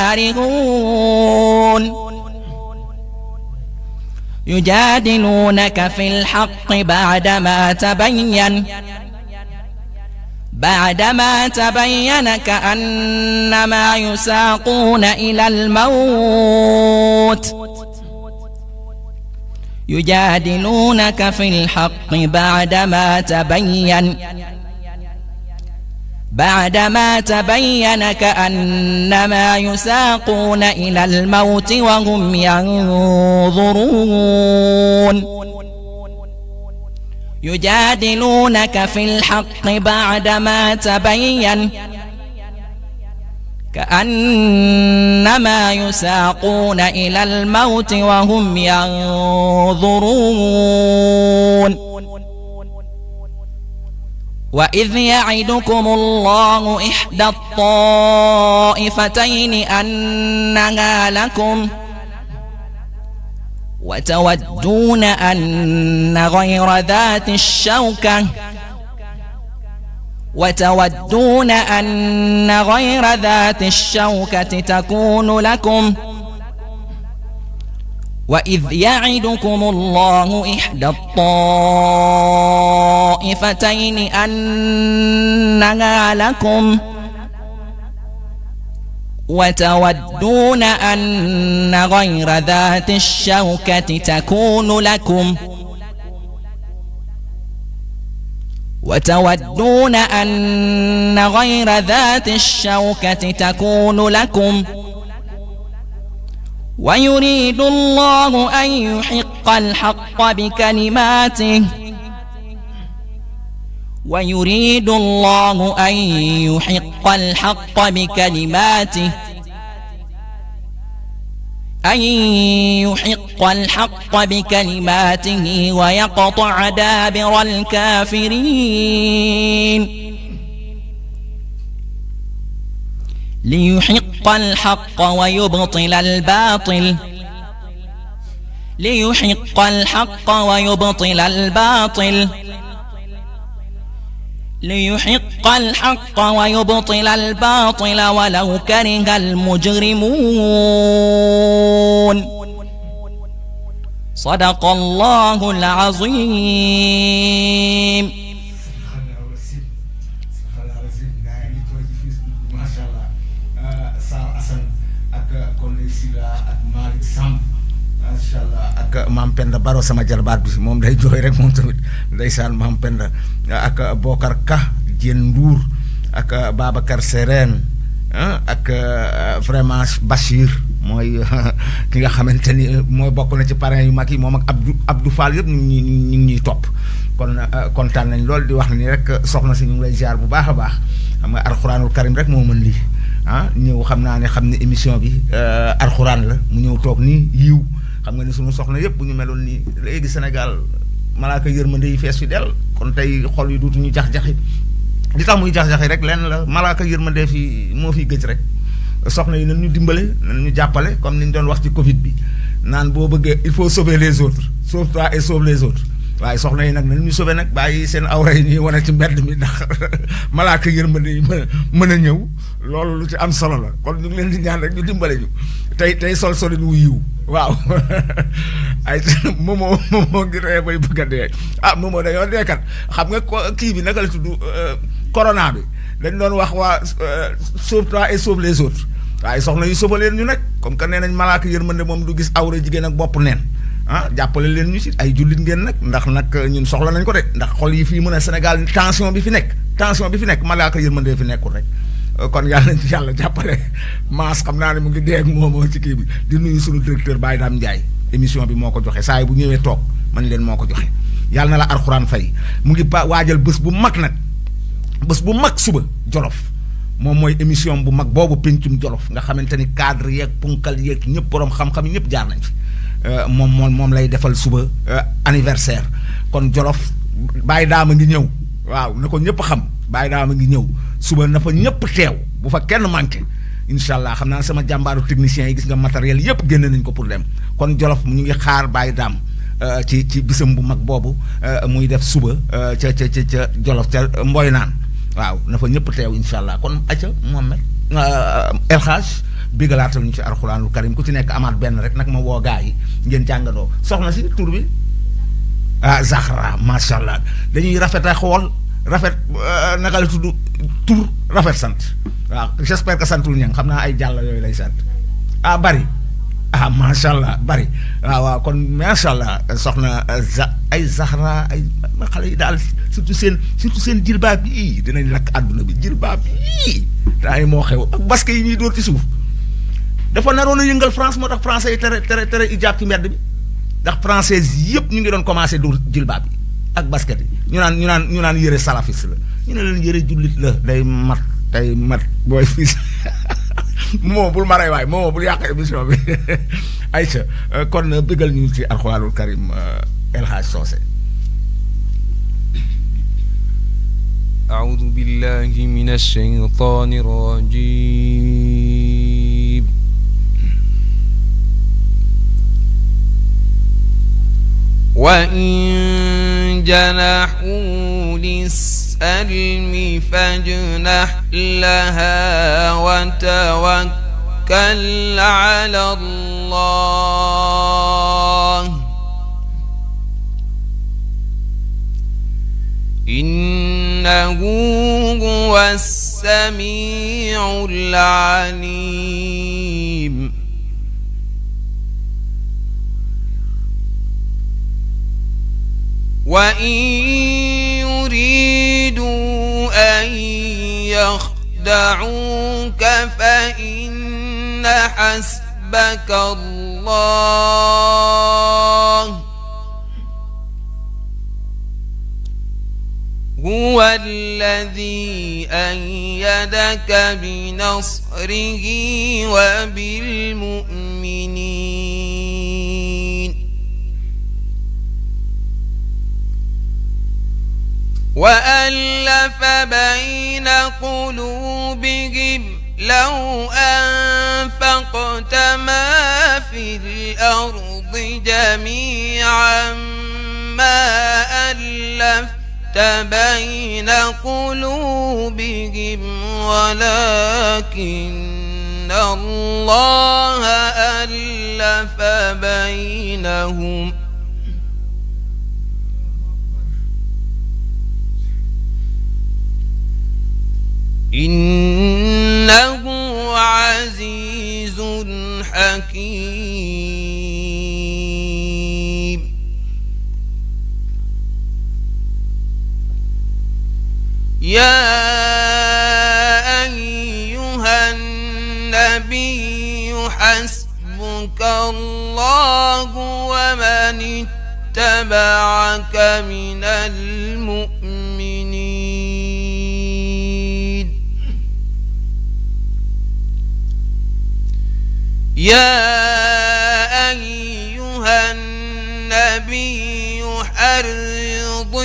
لكارهون يجادلونك في الحق بعدما تبين بعدما تبين كأنما يساقون إلى الموت يجادلونك في الحق بعدما تبين بعدما تبين كأنما يساقون إلى الموت وهم ينظرون يجادلونك في الحق بعدما تبين كأنما يساقون إلى الموت وهم ينظرون وإذ يعدكم الله إحدى الطائفتين أنها لكم وتودون أن غير ذات الشوكة وتودون أن غير ذات الشوكة تكون لكم وإذ يعدكم الله إحدى الطائفتين أنها لكم وتودون أن غير ذات الشوكة تكون لكم وتودون أن غير ذات الشوكة تكون لكم ويريد الله أن يحق الحق بكلماته ويريد الله أن يحق الحق بكلماته أن يحق الحق بكلماته ويقطع دابر الكافرين ليحق الحق ويبطل الباطل ليحق الحق ويبطل الباطل ليحق الحق ويبطل الباطل ولو كره المجرمون صدق الله العظيم. ak Maam Penda Baro sama jarbaat bi moom day jooy rek moom tamit ndeysaan Maam Penda ak Bokar Ka Dieng Ndour ak Babacar Seren ak vraiment Bachir mooy ki nga xamante ni mooy bokk na ci parrain yu mag yi moom ak Abdou Abdou Fall yëpp ñu ngi ñu ngi ñuy topp kon kontaan nañ lool di wax ni rek soxna si ñu ngi lay ziar bu baax a baax xam nga alxuraanul karim rek moo mën lii ah ñëw xam naa ne xam ne émission bi alxuraan la mu ñëw toog nii yiw xam nga ni sunu soxna yëpp bu ñu meloon nii léegi Sénégal malaaka yërmande yi fees fi del kon tey xol yi duutu ñu jax-jaxi li tax muy jax-jaxi rek lenn la malaaka yërmande fi moo fiy gëj rek soxna yi nañ ñu dimbale nañ ñu jàppale comme ni ñu doon wax ci Covid bi naan boo bëggee il faut sauver les autres sauve toi et sauve les autres waaye soxna yi nag nañu sauvé nag bàyyi seen awra yi ñuy wane ci mbedd mi ndax malaaka yërmande yi mën a mën a ñëw loolu lu ci am solo la kon ñu ngi leen di ñaan rek ñu dimbale ñu tey tey sol solin wu yiw waaw ay moomoo moomoo ngi ree bay bëgg a dee ah moomoo dañoo deekat xam nga ko kii bi naka la tudd corona bi dañ doon wax waa sauve-toi et sauve les autres waaye soxna yu sauvé leen ñu nag comme que nee nañ malaaka yërmande moom du gis awra jigéen ak bopp neen ah jàppale leen ñu ci ay jullit ngeen nag ndax nag ñun soxla nañ ko de ndax xol yi fii mën a Sénégal tension bi fi nekk tension bi fi nekk malaaka yërmande fi nekkul rek kon yàlla nañ ci yàlla jàppale maas xam naa ne mu ngi dee ak moomoo ci kii bi di nuyu suñu directeur Baye Dame Ndiaye émission bi moo ko joxe saa yi bu ñëwee toog man leen moo ko joxe yàlla na la alxuraan fay mu ngi ba waajal bés bu mag nag bés bu mag suba Jolof moom mooy émission bu mag boobu pencum Jolof nga xamante ni cadre yeeg punkal yeeg ñëpp borom xam-xam ñëpp jaar nañ fi moom moom moom lay defal suba anniversaire kon Jolof Baye Dame a ngi ñëw waaw na ko ñëpp xam Baye Dame a ngi ñëw suba na fa ñëpp teew bu fa kenn manqué incha allah xam naa sama jàmbaaru techniciens yi gis nga matériel yëpp génne nañ ko pour dem kon Jolof ñu ngi xaar Baye Dame ci ci bisam bu mag boobu muy def suba ca ca ca ca Jolof ca Mboy naan waaw na fa ñëpp teew incha allah kon acca Mohamed El Hadj bigalaatal ñu ci alxuraanul karim ku ci nekk amaat benn rek nag ma woo gaa yi ngeen jàngandoo soxna si tur bi ah Zahra macha allah dañuy rafet a xool rafet naka la tudd tur rafet sant waaw j'espère que santul ñang xam naa ay jàll yooyu lay sant ah bari ah macha allah bari waaw waaw kon macha allah soxna za ay Zahra ay xale yi daal surtout seen surtout seen jilbaab yii dinañ lakk àdduna bi jilbaab yii daay moo xew ak basket yi ñuy dóor ci suuf dafa naroon a yëngal France moo tax français yi tere tere tere ijaab ci mbedd bi ndax français yëpp ñu ngi doon commencé dóor jilbaab yi ak basket yi ñu naan ñu naan ñu naan yëre salafiste la ñu ne leen yëre jullit la day mat day mat booy fii moo bul maray waay moo bul yàq émission bi ayca kon bëggal ñu ci alxuraanul karim El Hadj Socé أعوذ بالله من الشيطان الرجيم وإن جنحوا للسلم فاجنح لها وتوكل على الله إنه هو السميع العليم وإن يريدوا أن يخدعوك فإن حسبك الله هو الذي أيدك بنصره وبالمؤمنين وألف بين قلوبهم لو أنفقت ما في الأرض جميعا ما ألفت بين قلوبهم ولكن الله ألف بينهم إنه عزيز حكيم يا أيها النبي حسبك الله ومن اتبعك من المؤمنين يا أيها النبي حرض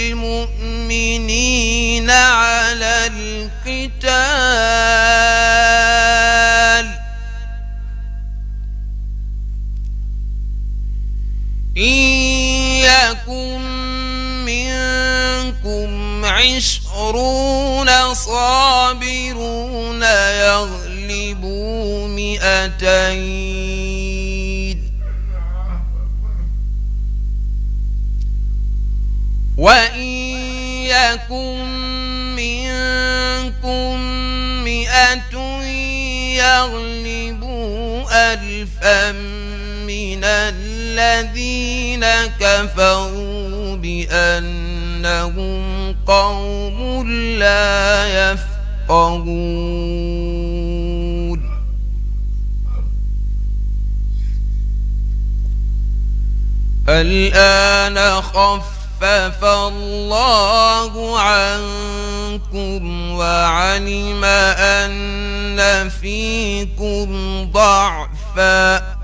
المؤمنين على القتال إن يكن عشرون صابرون يغلبوا مئتين وإن يكن منكم مئة يغلبوا ألفا من الذين كفروا بأنهم قوم لا يفقهون الآن خفف الله عنكم وعلم أن فيكم ضعفا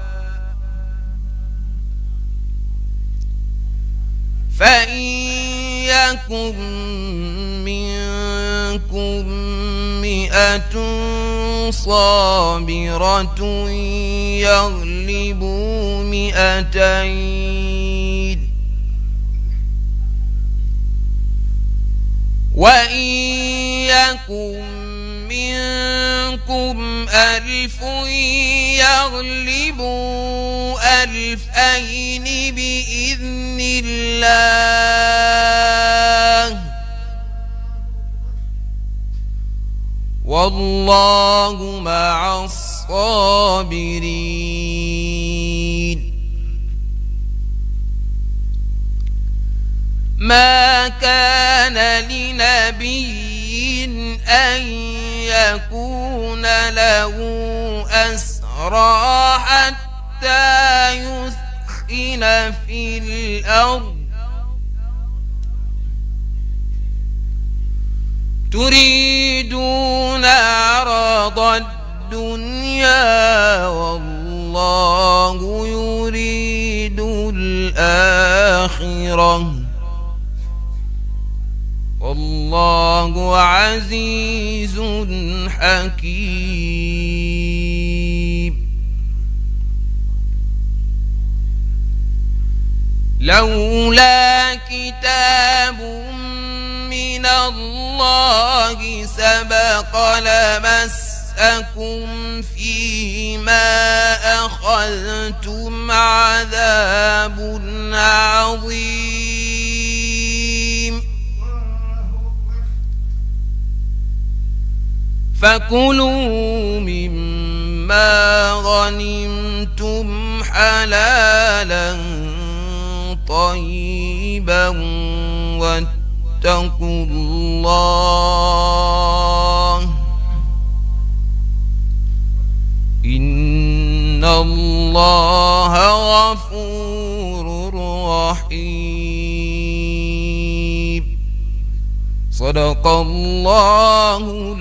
فإن يكن منكم مئة صابرة يغلبوا مئتين وإن يكن منكم ألف يغلبوا ألفين بإذن الله والله مع الصابرين ما كان لنبي أن يكون له أسرى حتى يثخن في الأرض تريدون عرض الدنيا والله يريد الآخرة والله عزيز حكيم لولا كتاب من الله سبق لمسكم فيما أخذتم عذاب عظيم فكلوا مما غنمتم حلالا طيبا واتقوا الله إن الله غفور رحيم صدق الله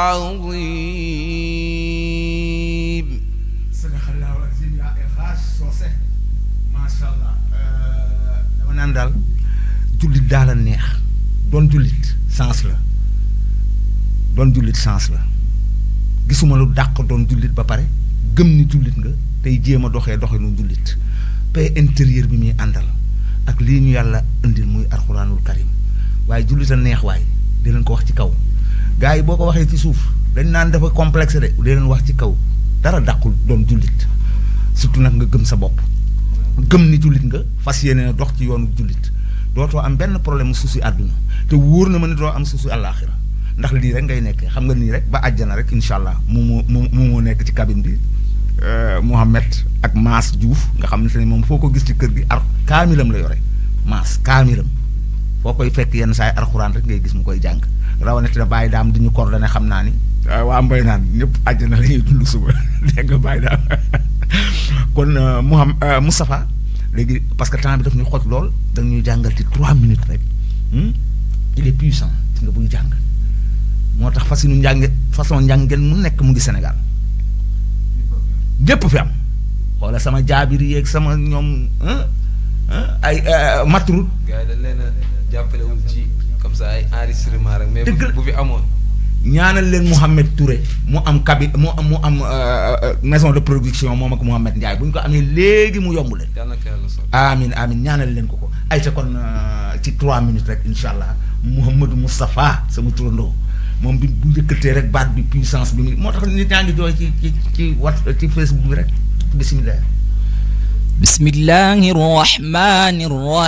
العظيم صدق الله العظيم يا إخلاص soose macha allah dama naan daal jullit daal a neex doon jullit sens la doon jullit sens la gisuma lu dàq doon jullit ba pare gëm ni jullit nga tey jéem a doxee doxinu jullit paix intérieur bi muy àndal ak lii ñu yàlla indil muy alxuraanul karim waaye jullit a neex waaye di leen ko wax ci kaw gars yi boo ko waxee ci suuf dañ naan dafa complexe de di leen wax ci kaw dara dàqul doon jullit surtout nag nga gëm sa bopp gëm ni jullit nga fas yéene dox ci yoonu jullit dootoo am benn problème mu suusi àdduna te wóor na ma ne doo am suusi àllaaxira ndax lii rek ngay nekkee xam nga nii rek ba àjjana rek incha allah mu mu mu moo nekk ci cabine bi Mouhamed ak Maas Diouf nga xam ne moom foo ko gis ci kër gi ar kaamilam la yore Maas kaamilam foo koy fekk yenn saa yi alxuraan rek ngay gis mu koy jàng rawatina na bàyyi daam di ñu coordonné xam naa ni waa mbay naan ñëpp àjjana la ñuy dund suba dégg nga bàyyi daam kon Mouham Moustapha léegi parce que temps bi daf ñuy xoj lool da ñuy jàngal ci trois minutes rek il est puissant ci nga buy jàng moo tax façon njànge façon njàngeen mu nekk mu ngi Sénégal lépp fi am xoola sama jaabir yeeg sama ñoom ay matrut gars yi dañ leen a jàppale wul ci comme ça ay enregistrement rek mais bu fi amoon ñaanal leen Mouhamed Touré mu am cabi mu am mu am maison de production moom ak Mouhamed Ndiaye bu ñu ko amee léegi mu yomb leen amin amin ñaanal leen ko ko ay ca kon ci trois minutes rek incha allah Mouhamadou Moustapha sama turandoo moom bi bu yëkkatee rek baat bi puissance bi moo tax nit ñaa ngi jooy ci ci ci wat ci Facebook bi rek bismillah bismillahi rrahmani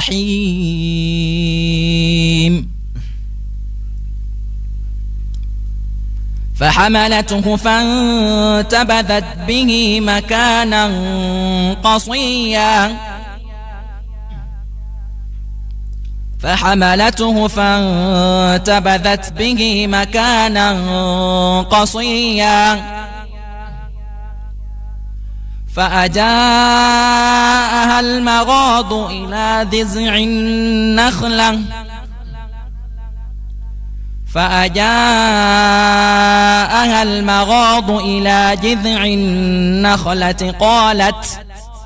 rrahim فحملته فانتبذت به مكانا قصيا فحملته فانتبذت به مكانا قصيا فأجاءها المغاض إلى جذع النخلة فأجاءها المغاض إلى جذع النخلة قالت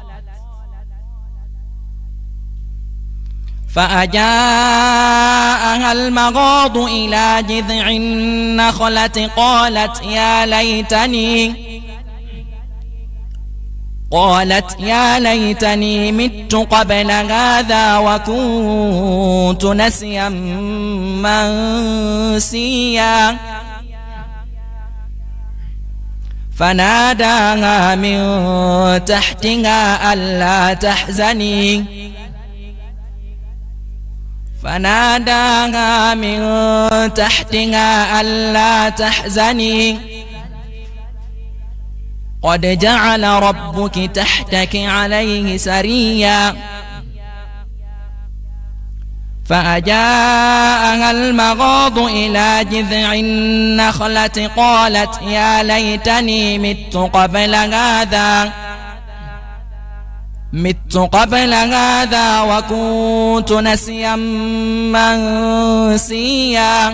فأجاءها المغاض إلى جذع النخلة قالت يا ليتني قالت يا ليتني مت قبل هذا وكنت نسيا منسيا فناداها من تحتها ألا تحزني فناداها من تحتها ألا تحزني قد جعل ربك تحتك عليه سريا فأجاءها المغاض إلى جذع النخلة قالت يا ليتني مت قبل هذا مت قبل هذا وكنت نسيا منسيا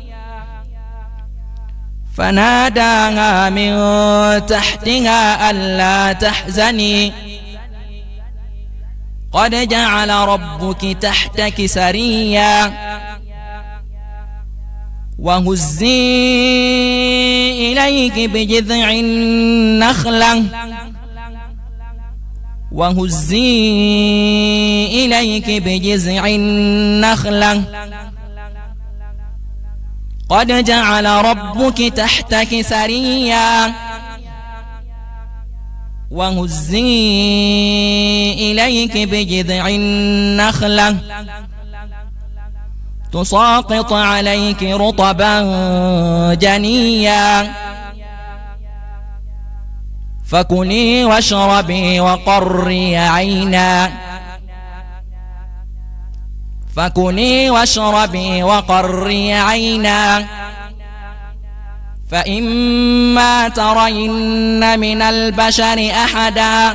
فناداها من تحتها ألا تحزني قد جعل ربك تحتك سريا وهزي إليك بجذع النخلة وهزي إليك بجذع النخلة قد جعل ربك تحتك سريا وهزي إليك بجذع النخلة تساقط عليك رطبا جنيا فكلي واشربي وقري عينا فكلي واشربي وقري عينا فإما ترين من البشر أحدا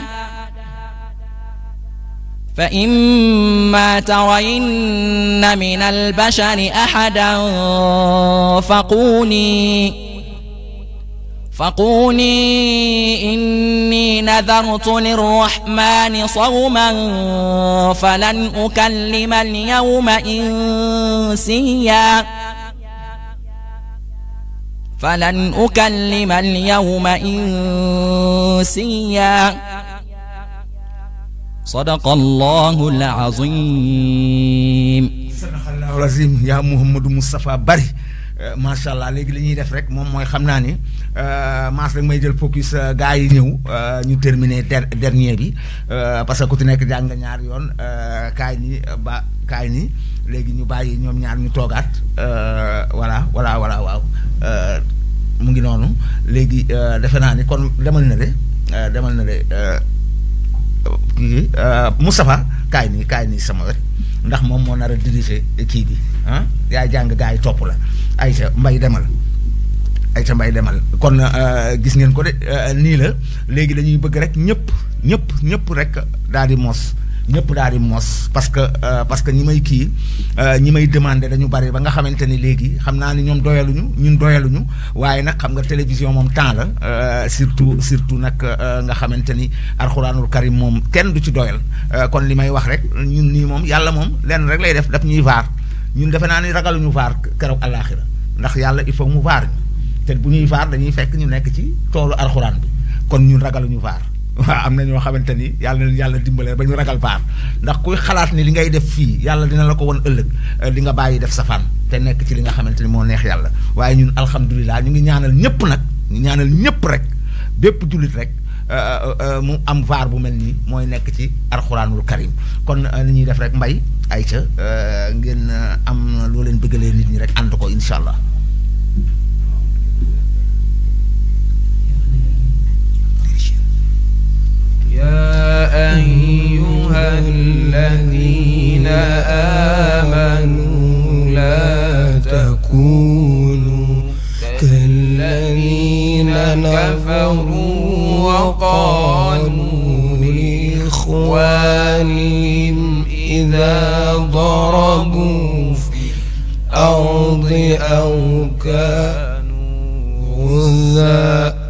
فإما ترين من البشر أحدا فقولي فقولي إني نذرت للرحمن صوما فلن أكلم اليوم إنسيا فلن أكلم اليوم إنسيا صدق الله العظيم صدق الله العظيم يا محمد مصطفى بري macha allah léegi li ñuy def rek moom mooy xam naa ni maas rek may jël focus gars yi ñëw ñu terminer dernier bi parce que ku ci nekk jàng nga ñaar yoon kaay ni ba kaay ni léegi ñu bàyyi ñoom ñaar ñu toogaat voilà voilà voilà waaw mu ngi noonu léegi defe naa ni kon demal na de demal na de kii Moustapha kaay ni kaay ni sama wet ndax moom moo nar a diriger kii bi ah yaa jàng gars yi topp la Aïcha Mbaye demal Aïcha Mbaye demal kon gis ngeen ko de nii la léegi dañuy bëgg rek ñëpp ñëpp ñëpp rek daal di mos ñëpp daal di mos parce que parce que ñi may kii ñi may demandé dañu bari ba nga xamante ni léegi xam naa ni ñoom doyaluñu ñun doyaluñu waaye nag xam nga télévision moom temps la surtout surtout nag nga xamante ni alxuraanul karim moom kenn du ci doyal kon li may wax rek ñun nii moom yàlla moom lenn rek lay def daf ñuy vaar ñun defe naa ni ragaluñu vaar keroog àllaaxira ndax yàlla il faut mu vaar ñu te bu ñuy vaar dañuy fekk ñu nekk ci toolu alxuraan bi kon ñun ragaluñu vaar waaw am na ñoo xamante ni yàlla na yàlla dimbalee ba ñu ragal vaar ndax kuy xalaat ni li ngay def fii yàlla dina la ko won ëllëg di nga bàyyi def safaan te te nekk ci li nga xamante ni moo neex yàlla waaye ñun alhamdulilah ñu ngi ñaanal ñëpp nag ñu ñaanal ñëpp rek bépp jullit rek mu am vaar bu mel nii mooy nekk ci alxuraanul karim kon ni ñuy def rek mbay ayca ngeen am loo leen bëggalee nit ñi rek ànd ko incha allah. يا أيها الذين آمنوا لا تكونوا كالذين كفروا وقالوا لإخوانهم إذا ضربوا في الأرض أو كانوا غزاً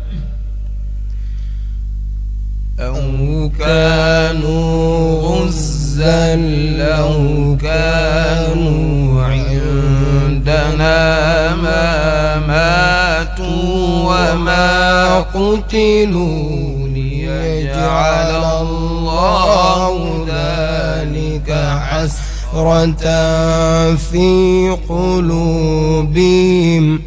أو كانوا غزا لو كانوا عندنا ما ماتوا وما قتلوا ليجعل الله ذلك حسرة في قلوبهم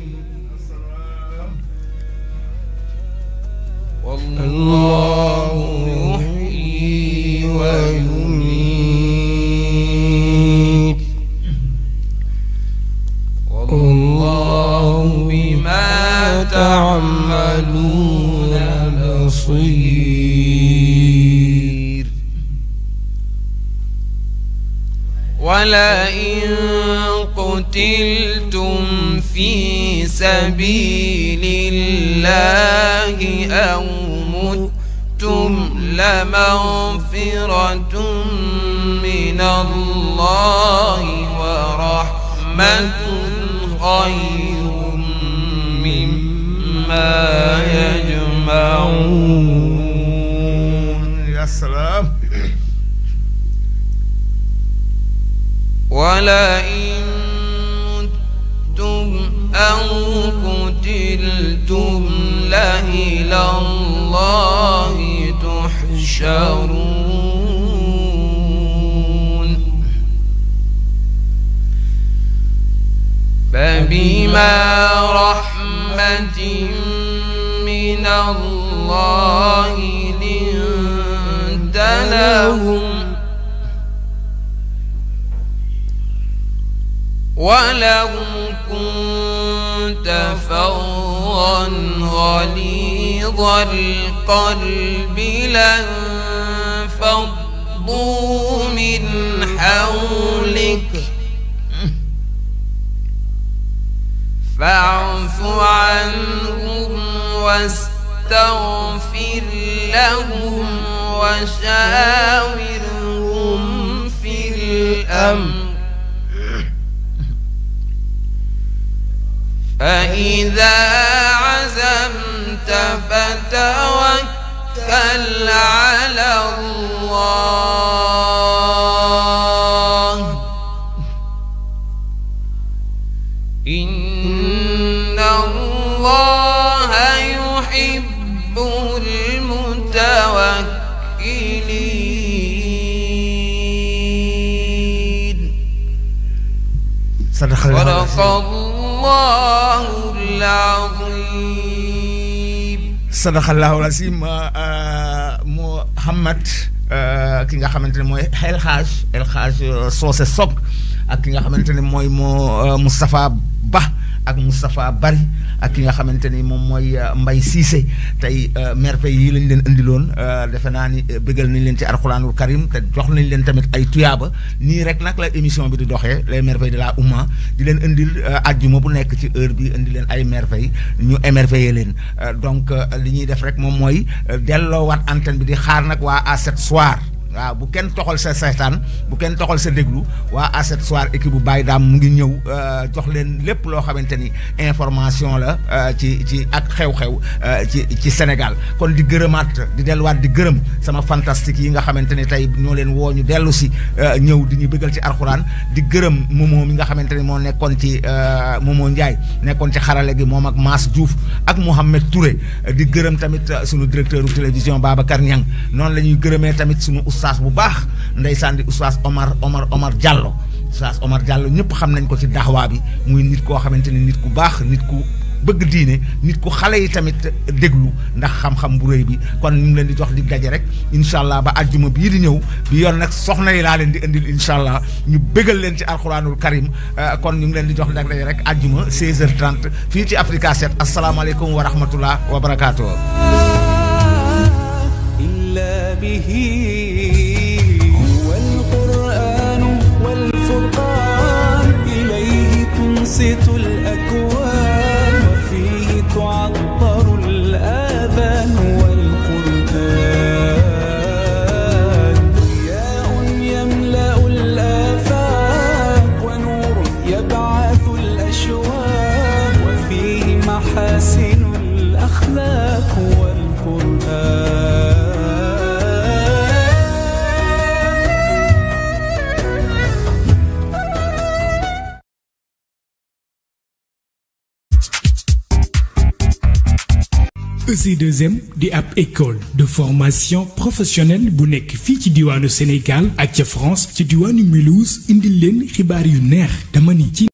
والله يحيي ويميت والله بما تعملون بصير ولئن قتلتم في سبيل الله أو متم لمغفرة من الله ورحمة خير مما يجمعون. يا سلام. ولئن متم أو قتلتم لإلى الله تحشرون. فبما رحمة من الله لنت لهم ولو كنت فظا غليظ القلب لانفضوا من حولك فاعف عنهم واستغفر لهم وشاورهم في الأمر فإذا عزمت فتوكل على الله إن الله يحب المتوكلين. صدق الله الله العظيم. صدق الله العظيم. Muhammad ki nga xamante ne mooy El Hadj El Hadj Socé Sock ak ki nga xamante ne mooy moo Moustapha Ba ak Moustapha Bari ak ki nga xamante ni moom mooy Mbaye Cissé tey merveille yi lañ leen indiloon defe naa ni bëggal nañ leen ci alxuraanul karim te jox nañ leen tamit ay tuyaaba nii rek nag la émission bi di doxee les merveilles de la Oumma di leen indil àjjuma bu nekk ci heure bi indi leen ay merveille ñu émerveiller leen donc li ñuy def rek moom mooy delloowaat antenne bi di xaar nag waa à sept soir waaw bu kenn toxal sa seetaan bu kenn toxal sa déglu waa à sept soir équipe bu Baye Dame mu ngi ñëw jox leen lépp loo xamante ni information la ci ci ak xew-xew ci ci Sénégal kon di gërëmaat di delluwaat di gërëm sama fantastique yi nga xamante ni tey ñoo leen woo ñu dellu si ñëw di ñu bëggal ci alxuraan di gërëm Momo mi nga xamante ni moo nekkoon ci Momo Ndiaye nekkoon ci xarale gi moom ak Mass Diouf ak Mouhamed Touré di gërëm tamit sunu directeur u télévision Babacar Niang noonu la ñuy gërëmee tamit sunu oustaz bu baax ndeysaan di oustaz Omar Omar Omar Diallo Oustaz Omar Diallo ñëpp xam nañ ko ci daxwaa bi muy nit koo xamante ni nit ku baax nit ku bëgg diine nit ku xale yi tamit déglu ndax xam-xam bu rëy bi kon ñu ngi leen di jox di daje rek incha allah ba àjjuma bii di ñëw bi yoon nag soxna yi laa leen di indil incha allah ñu bégal leen ci alxuraanul karim kon ñu ngi leen di jox di daje rek àjjuma seize heures trente fii ci Africa sept asalaamaaleykum wa rahmatullah wa barakaatu. إلا به هو القرآن والفرقان إليه تنصت الأكوان وفيه تعطر الآذان والقرآن ضياء يملأ الآفاق ونور يبعث الأشواق وفيه محاسن الأخلاق والقرآن E C deux M di ab école de formation professionnelle bu nekk fii ci diwaanu Sénégal ak ca France ci diwaanu Mulhouse indil leen xibaar yu neex dama ni ci